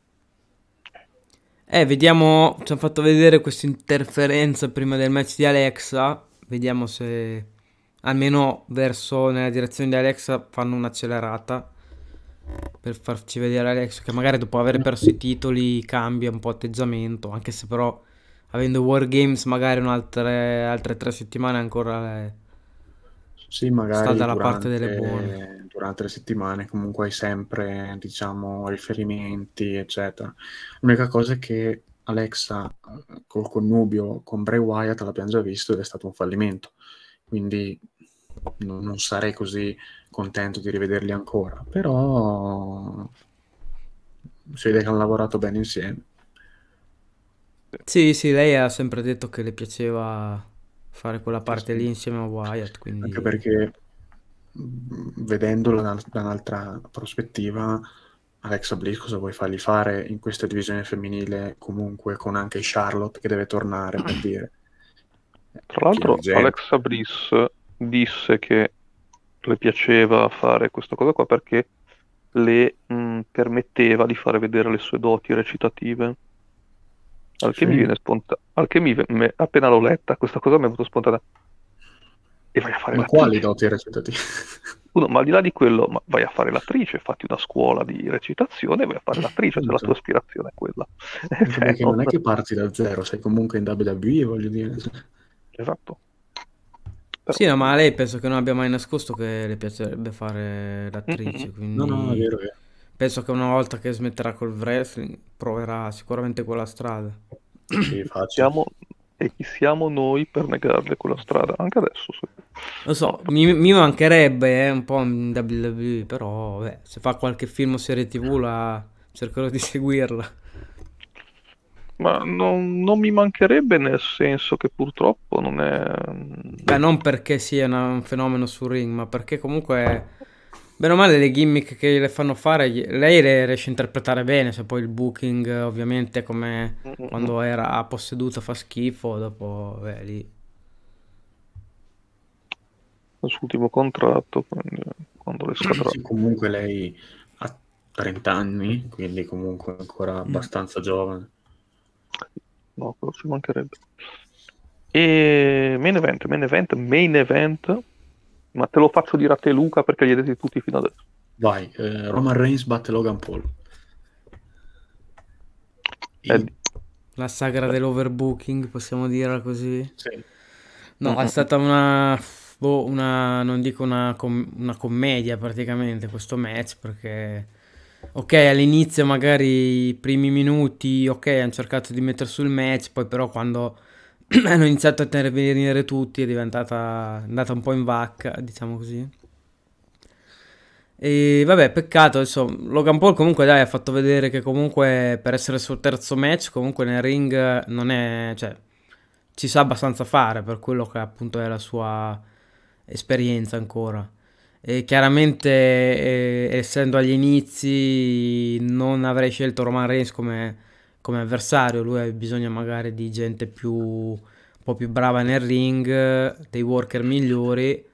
Vediamo, ci hanno fatto vedere questa interferenza prima del match di Alexa, vediamo se almeno verso nella direzione di Alexa fanno un'accelerata per farci vedere Alexa che magari dopo aver perso i titoli cambia un po' atteggiamento, anche se però avendo War Games magari altre 3 settimane ancora Sì, sta magari dalla parte delle buone. durante le settimane comunque hai sempre, diciamo, riferimenti, eccetera. L'unica cosa è che Alexa col connubio con Bray Wyatt l'abbiamo già visto ed è stato un fallimento, quindi non sarei così contento di rivederli ancora, però si vede che hanno lavorato bene insieme. Sì, sì, lei ha sempre detto che le piaceva fare quella Sì, parte lì sì. insieme a Wyatt, Anche quindi perché vedendolo da un'altra prospettiva, Alexa Bliss cosa vuoi fargli fare in questa divisione femminile comunque con anche Charlotte che deve tornare per dire Tra è pieno di l'altro, gente. Alexa Bliss disse che le piaceva fare questa cosa qua perché le permetteva di fare vedere le sue doti recitative. Al che mi Sì, viene spontaneo, appena l'ho letta, questa cosa mi è venuta spontanea. E vai a fare ma quali l'attrice. doti recitative? Uno, ma al di là di quello, ma vai a fare l'attrice, fatti una scuola di recitazione e vai a fare l'attrice, se la tua Appunto. ispirazione è quella. Anche Cioè, perché non è che parti da zero, sei comunque in WWE, voglio dire. esatto. Però, sì, no, ma lei penso che non abbia mai nascosto che le piacerebbe fare mm, mm, mm. l'attrice, No, no, è quindi vero, è vero. penso che una volta che smetterà col wrestling proverà sicuramente quella strada. Sì, facile. Siamo, E chi siamo noi per negarle quella strada? Anche adesso, sì. Lo so, No, mi mancherebbe un po' in WWE, però vabbè, se fa qualche film o serie TV cercherò di seguirla. ma non mi mancherebbe, nel senso che purtroppo non è... Beh, non perché sia un fenomeno sul ring, ma perché comunque, bene o male, le gimmick che le fanno fare, lei le riesce a interpretare bene, se poi il booking, ovviamente, come quando era posseduta fa schifo, dopo, beh, lì. il suo ultimo contratto, quindi quando le scadrà. Sì, comunque lei ha 30 anni, quindi comunque ancora abbastanza giovane. No, quello ci mancherebbe. E main event, ma te lo faccio dire a te Luca perché li hai detti tutti fino adesso. Vai, Roman Reigns batte Logan Paul. Eddie. La sagra dell'overbooking, possiamo dirla così? Sì. No, è stata non dico una commedia praticamente questo match, perché ok, all'inizio magari i primi minuti, ok, hanno cercato di mettere sul match, poi però quando hanno iniziato a intervenire tutti è andata un po' in vacca, diciamo così. E vabbè, peccato, adesso Logan Paul comunque dai ha fatto vedere che comunque per essere il suo terzo match comunque nel ring non è, cioè ci sa abbastanza fare per quello che appunto è la sua esperienza ancora. E chiaramente essendo agli inizi non avrei scelto Roman Reigns come avversario, lui ha bisogno magari di gente un po' più brava nel ring, dei worker migliori.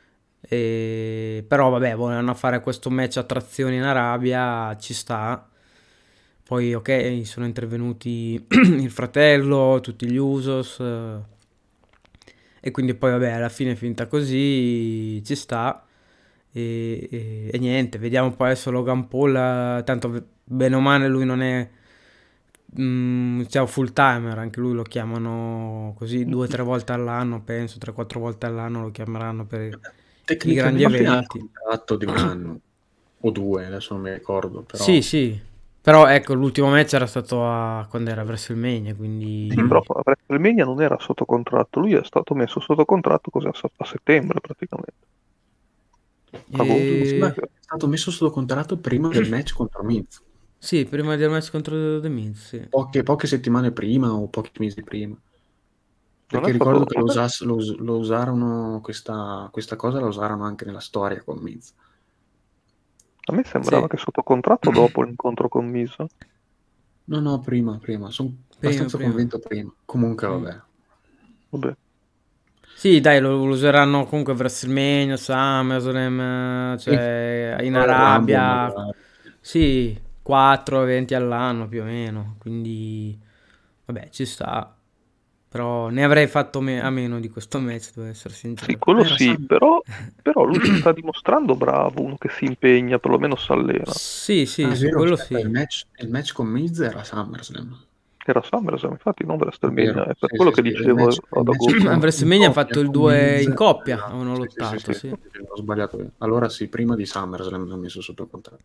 Però vabbè, volevano fare questo match a trazione in Arabia, ci sta. Poi ok, sono intervenuti il fratello, tutti gli Usos, e quindi poi vabbè, alla fine è finita così, ci sta. E niente, vediamo poi adesso Logan Paul, tanto bene o male lui non è diciamo full timer, anche lui lo chiamano così 2 o 3 volte all'anno, penso 3 o 4 volte all'anno lo chiameranno per i grandi Tecnicamente ha il eventi. contratto di un anno o 2, adesso non mi ricordo, però Sì, sì, però ecco, l'ultimo match era stato quando era WrestleMania, Sì, quindi però a WrestleMania non era sotto contratto, lui è stato messo sotto contratto cos'è, a settembre praticamente. Agosto. mi sembra e... che è stato messo sotto contratto prima del match contro Miz, sì, prima del match contro The Miz, sì. poche settimane prima o pochi mesi prima. Non è Perché ricordo stato... che lo usarono, questa cosa la usarono anche nella storia con Miz. A me sembrava Sì, che sotto contratto dopo l'incontro con Miz. No, prima. Sono prima, abbastanza prima. convinto prima. Comunque, Mm. vabbè. Vabbè. Sì, dai, lo useranno comunque a WrestleMania, SummerSlam, cioè in Royal Rumble Arabia. magari. Sì, 4 eventi all'anno più o meno, quindi vabbè, ci sta. Però ne avrei fatto a meno di questo match, devo essere Sì, sincero. quello Era sì, Sam. però lui si sta dimostrando bravo, uno che si impegna, perlomeno si allena. Sì, sì, È su vero, quello aspetta, sì. il match con Miz era SummerSlam. Era SummerSlam, infatti non È WrestleMania, vero, è per sì, quello sì, che sì. dicevo Il ad match agosto. A in WrestleMania hanno coppia fatto il con 2 Miz. in coppia, Esatto, avevano sì, lottato, sì. ho sbagliato io. Allora sì, prima di SummerSlam l'ha messo sotto contratto.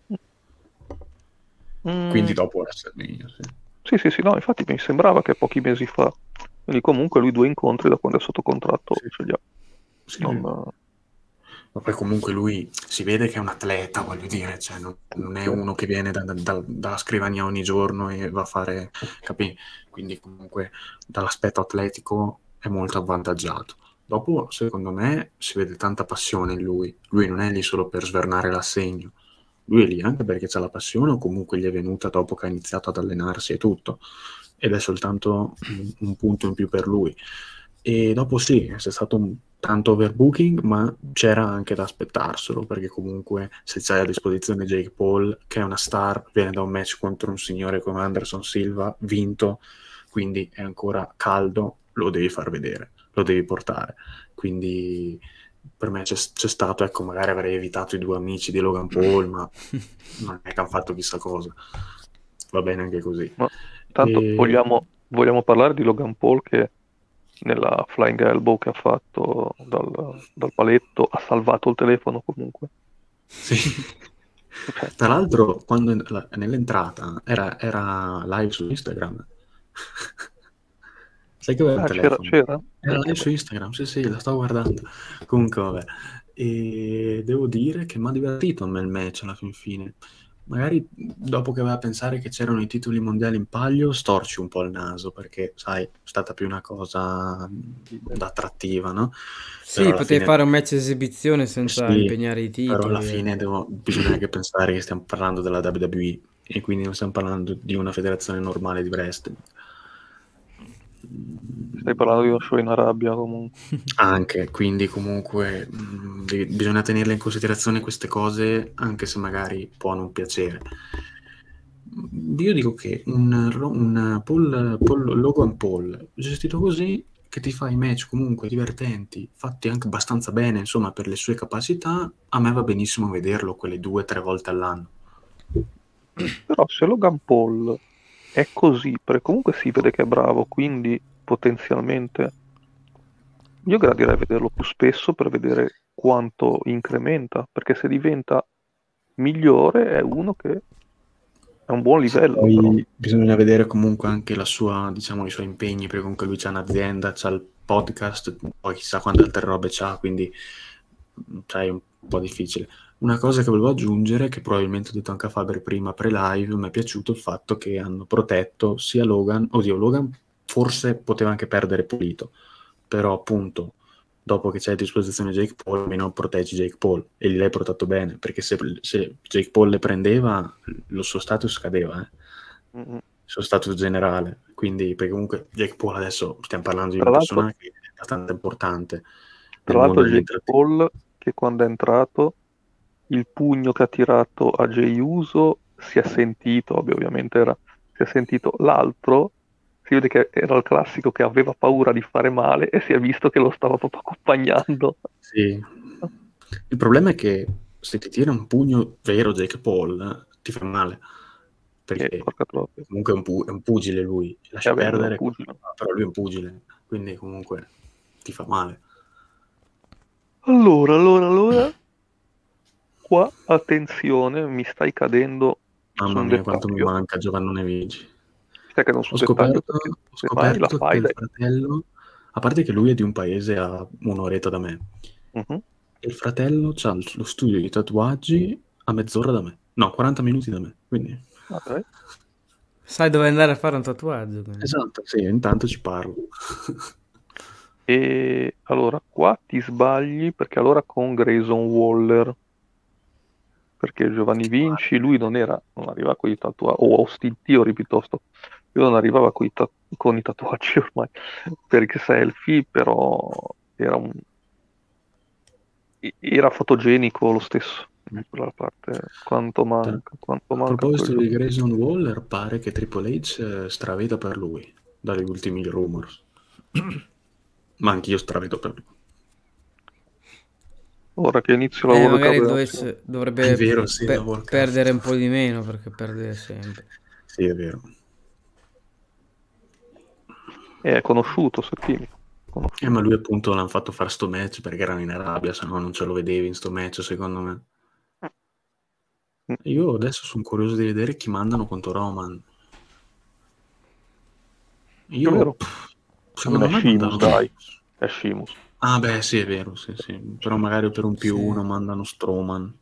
Mm, Quindi dopo WrestleMania, sì. sì, no, infatti mi sembrava che pochi mesi fa. Quindi comunque lui 2 incontri da quando è sotto contratto Sì, ce li ha. sì. Non, Ma poi comunque lui si vede che è un atleta, voglio dire, cioè non è sì. uno che viene dalla scrivania ogni giorno e va a fare, capì? Quindi comunque dall'aspetto atletico è molto avvantaggiato. Dopo, secondo me, si vede tanta passione in lui. Lui non è lì solo per svernare l'assegno. Lui è lì anche perché c'ha la passione o comunque gli è venuta dopo che ha iniziato ad allenarsi e tutto. Ed è soltanto un punto in più per lui. E dopo sì, c'è stato tanto overbooking, ma c'era anche da aspettarselo, perché comunque se c'hai a disposizione Jake Paul, che è una star, viene da un match contro un signore come Anderson Silva, vinto, quindi è ancora caldo, lo devi far vedere, lo devi portare. Quindi per me c'è stato, ecco, magari avrei evitato i 2 amici di Logan Paul, ma non è che hanno fatto chissà cosa. Va bene anche così. Ma tanto E... vogliamo parlare di Logan Paul che nella flying elbow che ha fatto dal paletto ha salvato il telefono comunque. Sì. Cioè, Tra l'altro, quando nell'entrata era live su Instagram. Sai che aveva il C'era, telefono? c'era? Era live su Instagram, sì, la stavo guardando. Comunque, vabbè. E devo dire che mi ha divertito a me il match alla fin fine. Magari dopo che vai a pensare che c'erano i titoli mondiali in palio, storci un po' il naso, perché, sai, è stata più una cosa da attrattiva, no? Però Sì, alla potevi fine, fare un match esibizione senza sì, impegnare i però alla titoli. fine bisogna anche pensare che stiamo parlando della WWE e quindi non stiamo parlando di una federazione normale di wrestling. Stai parlando di uno show in Arabia comunque. Anche, quindi comunque bisogna tenerle in considerazione queste cose, anche se magari può non piacere. Io dico che un Logan Paul gestito così, che ti fa i match comunque divertenti, fatti anche abbastanza bene, insomma, per le sue capacità, a me va benissimo vederlo quelle 2 o 3 volte all'anno. Però se Logan Paul è così, perché comunque si vede che è bravo, quindi potenzialmente io gradirei vederlo più spesso per vedere quanto incrementa, perché se diventa migliore è uno che è un buon Sì, livello, però. poi bisogna vedere comunque anche la sua, diciamo, i suoi impegni, perché comunque lui c'ha un'azienda, c'ha il podcast, poi chissà quante altre robe c'ha, quindi sai, è un po' difficile. Una cosa che volevo aggiungere, che probabilmente ho detto anche a Faber prima pre-live, mi è piaciuto il fatto che hanno protetto sia Logan, oddio, Logan forse poteva anche perdere pulito, però appunto dopo che c'è a disposizione Jake Paul, almeno proteggi Jake Paul e l'hai protetto bene, perché se Jake Paul le prendeva, lo suo status cadeva, Mm. il suo status generale. Quindi, perché comunque Jake Paul adesso stiamo parlando di Tra una l'altro, persona che è abbastanza importante nel tra mondo l'altro Jake dell'intrattenimento. Paul, che quando è entrato, il pugno che ha tirato a Jey Uso si è sentito, ovviamente si è sentito l'altro, si vede che era il classico che aveva paura di fare male e si è visto che lo stava proprio accompagnando. Sì. Il problema è che se ti tira un pugno vero Jake Paul, ti fa male, perché Porca troia. comunque è un pugile lui, lascia Vabbè, lui è un perdere, pugile. però lui è un pugile, quindi comunque ti fa male. Allora, qua, attenzione, mi stai cadendo su Mamma un mia, quanto mi dettaglio. manca Giovanni Vigi. Mi stai cadendo su Ho un dettaglio scoperto, perché ho se fai la scoperto che il faida... fratello, a parte che lui è di un paese a un'oretta da me, Mhm. e il fratello ha lo studio di tatuaggi a mezz'ora da me, no, 40 minuti da me, quindi... Vabbè. Sai dove andare a fare un tatuaggio, quindi. Esatto, sì, intanto ci parlo. E allora qua ti sbagli perché allora con Grayson Waller, perché Giovanni Vinci, lui non arriva con i tatuaggi, o Austin Theory piuttosto, lui non arrivava con i tatuaggi ormai, perché selfie, però era, era fotogenico lo stesso, quella parte, quanto A manca quel proposito di gioco. Grayson Waller, pare che Triple H straveda per lui, dagli ultimi rumors. Ma anch'io stravedo per lui. Ora che inizio la World Cup Magari delle Nazioni. È dovrebbe vero, sì, la World Cup. perdere un po' di meno perché perde sempre. Sì, è vero. È conosciuto, Settimi. Conosciuto. Ma lui appunto l'hanno fatto fare sto match perché erano in Arabia, se no non ce lo vedevi in sto match, secondo me. Mm. Io adesso sono curioso di vedere chi mandano contro Roman. È vero. Secondo È me Sheamus, mandano dai. Sheamus. È Sheamus. Ah beh, sì, è vero, sì, sì. Però magari per un più Sì. uno mandano Strowman.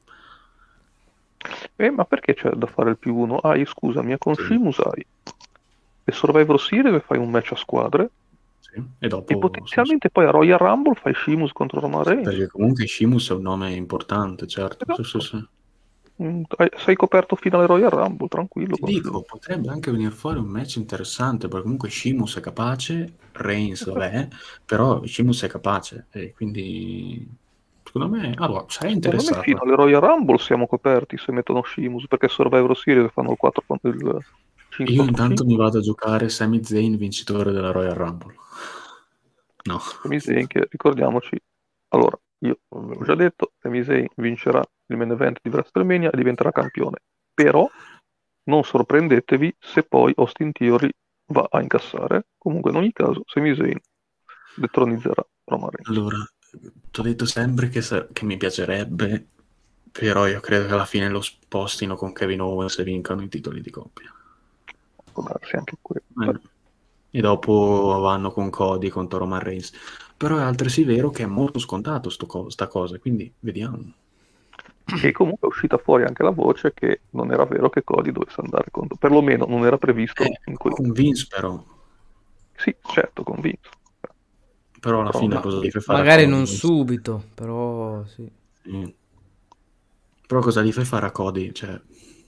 Ma perché c'è da fare il più uno? Scusami, con Sì, Sheamus hai e Survivor Series e fai un match a squadre sì. E e dopo, sì, sì. potenzialmente poi a Royal Rumble fai Sheamus contro Roman Reigns. Perché comunque Sheamus è un nome importante, certo. Sì, sì, Esatto. sì. Sei coperto fino alle Royal Rumble, tranquillo Ti con dico, Sheamus. potrebbe anche venire fuori un match interessante, perché comunque Sheamus è capace, Reigns vabbè, però Sheamus è capace, e quindi secondo me, allora, sarei Secondo me fino interessato. alle Royal Rumble siamo coperti se mettono Sheamus, perché Survivor Series fanno il 4 contro il 5 Io contro intanto mi 5. vado a giocare Sami Zayn vincitore della Royal Rumble. No. Sami Zayn che, ricordiamoci, allora, io avevo già detto, Sami Zayn vincerà il main event di WrestleMania e diventerà campione, però non sorprendetevi se poi Austin Theory va a incassare. Comunque in ogni caso Sami Zayn detronizzerà Roman Reigns. Allora, ti ho detto sempre che mi piacerebbe, però io credo che alla fine lo spostino con Kevin Owens e vincano i titoli di coppia. Può darsi anche quello. Eh, e dopo vanno con Cody contro Roman Reigns. Però è altresì vero che è molto scontato sta cosa, quindi vediamo. E comunque è uscita fuori anche la voce che non era vero che Cody dovesse andare contro, perlomeno non era previsto in quel... Con Vince però. Sì, certo, convinto. Però alla Però fine no. cosa gli fai fare a Magari Cody? non subito, però sì. Sì. Però cosa gli fai fare a Cody? Cioè,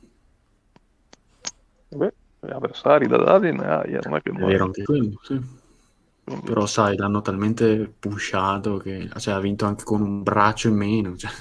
Vabbè, gli avversari da dare ne hai, non è che è non vero hai. anche quello, sì. Quindi, Però sai, l'hanno talmente pushato che cioè, ha vinto anche con un braccio in meno. Cioè.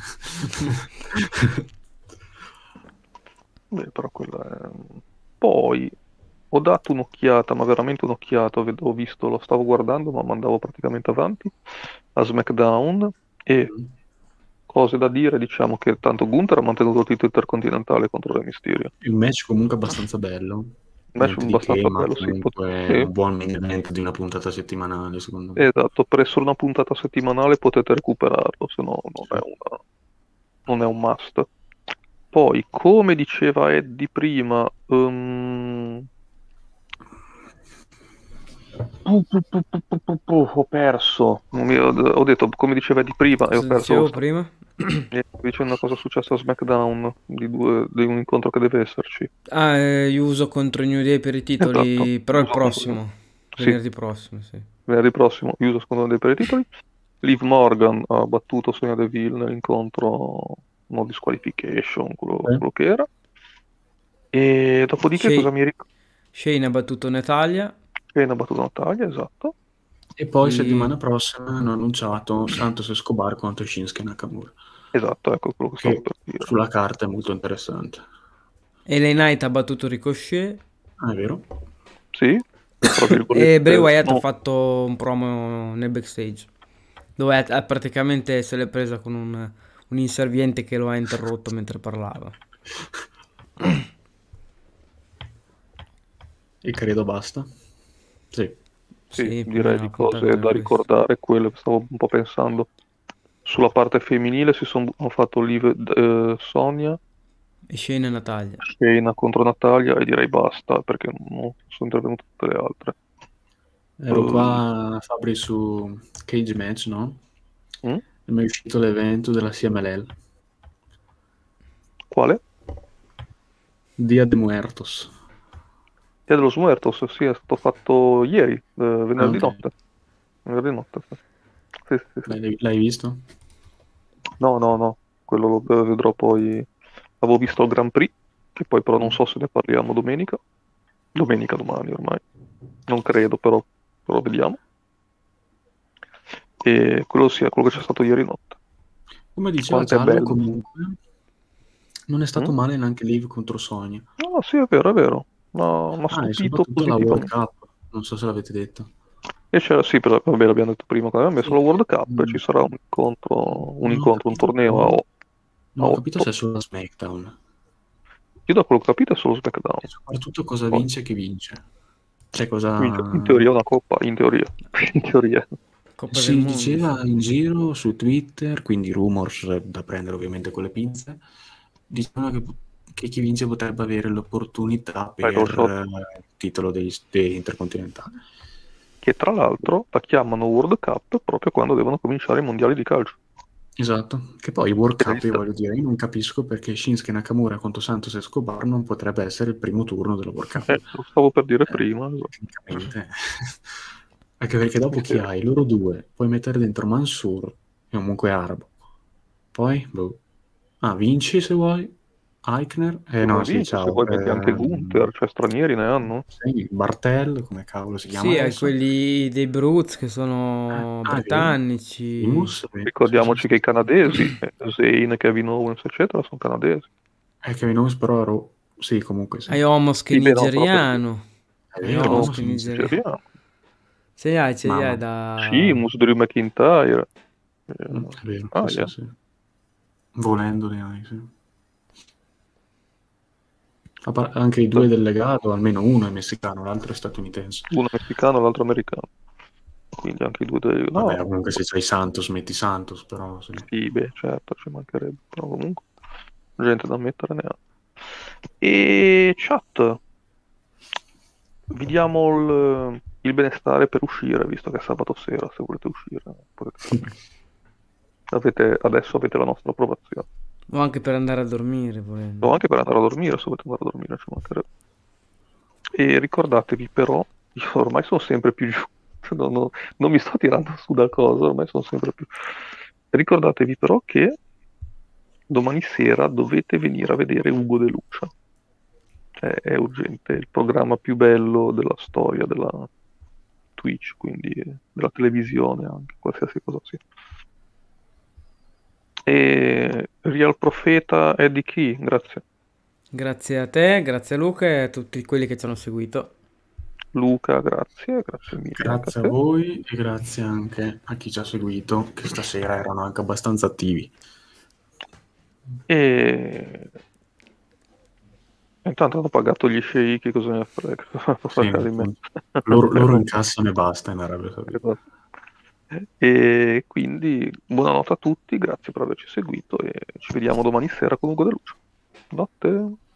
beh, però quella è... Poi ho dato un'occhiata, ma veramente un'occhiata, ho visto, lo stavo guardando, ma mandavo praticamente avanti a SmackDown e cose da dire, diciamo che tanto Gunther ha mantenuto il titolo intercontinentale contro Re Mysterio. Il match comunque abbastanza bello. Un match Niente di che, abbastanza ma bello, sì. comunque è Sì, un buon main event di una puntata settimanale, secondo me. esatto, per essere una puntata settimanale potete recuperarlo, se no Sì. non è un must. Poi, come diceva Eddie prima, ho perso. Ho detto, come diceva Eddie prima, e ho Cosa perso. dicevo prima? Stavo dicendo una cosa successa a SmackDown, di un incontro che deve esserci. Ah, uso contro New Day per i Esatto, titoli, però il uso contro... prossimo, Sì, venerdì prossimo, sì. venerdì prossimo, uso secondo me per i titoli. Liv Morgan ha battuto Sonya Deville nell'incontro no disqualification, quello che era. E dopodiché cosa mi ricordo? Shane ha battuto Natalia. Shane ha battuto Natalia, esatto. E poi E settimana prossima hanno annunciato Santos Escobar contro Shinsuke Nakamura, Esatto, ecco quello che stavo che per dire. sulla carta è molto interessante. LA Knight ha battuto Ricochet. Ah, è vero? Sì, tra E Bray virgolette, Wyatt ha no, fatto un promo nel backstage, dove praticamente se l'è presa con un inserviente che lo ha interrotto mentre parlava. E credo basta. Sì. sì, Sì, più o direi meno di la puntata cose era da questa. ricordare, quelle che stavo un po' pensando. Sulla parte femminile hanno fatto Liv, Sonia, E Shane e Natalia. Shayna contro Natalia e direi basta perché non sono intervenute tutte le altre. Ero qua, Fabri, su Cage Match, no? Mm? E mi è uscito l'evento della CMLL. Quale? Dia de Muertos. Dia de los Muertos, sì, è stato fatto ieri, venerdì Ok. notte. Venerdì notte, sì. Sì, sì, sì. L'hai visto? No, quello lo vedrò poi. Avevo visto il Grand Prix, che poi però non so se ne parliamo domenica. Domenica domani ormai. Non credo, però vediamo. E quello sì, è quello che c'è stato ieri notte. Come diceva Quanto è Giallo, bello. comunque, non è stato Mm? male neanche Liv contro Sonya. No, sì, è vero, è vero. Ma mi ha Ah, e stupito soprattutto la World positivamente. Cup. Non so se l'avete detto. E c'era, sì, però, vabbè, l'abbiamo detto prima, quando abbiamo messo Sì. la World Cup ci Mm. sarà un Non ho capito torneo però, a non ho capito 8. se è solo SmackDown. Io da quello che ho capito è solo SmackDown. E soprattutto cosa Poi, vince e chi vince. Cioè cosa... in teoria una coppa, in teoria. In teoria. Coppa del Si Mondo, sì. diceva in giro su Twitter, quindi rumors da prendere ovviamente con le pinze, dicevano che chi vince potrebbe avere l'opportunità Title per shot. il titolo dei intercontinentali. Che tra l'altro la chiamano World Cup proprio quando devono cominciare i mondiali di calcio. Esatto, che poi il World Che Cup, io voglio dire, io non capisco perché Shinsuke Nakamura contro Santos Escobar non potrebbe essere il primo turno della World Cup. Lo stavo per dire prima. Tecnicamente. Anche perché dopo chi Sì. hai? Loro due, puoi mettere dentro Mansur e comunque Arabo. Poi, boh. Ah, vinci se vuoi. Eichner? Se No, vuoi sì, vinci, se ciao. vuoi metti anche Gunther, cioè stranieri ne hanno. Sì, Martel, come cavolo si chiama Sì, hai adesso? quelli dei Brutes che sono Ah, è vero. britannici. Primus, è vero. Sì, sì, Ricordiamoci che sì. i canadesi, Zayn, Kevin Owens, eccetera, sono canadesi. Kevin Owens però ero... Sì, comunque sì. Hai Omos che è Sì, beh, no, però per dire. nigeriano. È Hai vero, Omos No, che è sono nigeriano. nigeriano. Ce li hai Mamma. da... Sheamus, Drew McIntyre. È vero, Ah, sì, yeah. sì, sì. Volendo ne hai, sì. Anche i due del legato, almeno uno è messicano, l'altro è statunitense. Uno messicano, l'altro americano. Quindi anche i due dei... Vabbè, No, comunque se c'hai Santos, metti Santos, però sì. sì, beh, certo, ci mancherebbe. Però comunque, gente da mettere ne ha. E chat, vediamo il benestare per uscire, visto che è sabato sera, se volete uscire, adesso avete la nostra approvazione. O anche per andare a dormire, O volendo. anche per andare a dormire, se volete andare a dormire, ci mancherebbe. E ricordatevi però, io ormai sono sempre più giù, non mi sto tirando su da cosa, ormai sono sempre più. Ricordatevi però che domani sera dovete venire a vedere Ugo De Lucia. È urgente, è il programma più bello della storia della Twitch, quindi della televisione anche, qualsiasi cosa sia. E Real Profeta Eddie Key, grazie. Grazie a te, grazie a Luca e a tutti quelli che ci hanno seguito. Luca, grazie mille. Grazie a voi e grazie anche a chi ci ha seguito, che stasera erano anche abbastanza attivi. E intanto hanno pagato gli sceicchi, cosa ne frega? Sì, loro incassano e basta in Arabia Saudita. E quindi buonanotte a tutti, grazie per averci seguito e ci vediamo domani sera con Ugo De Lucia. Notte.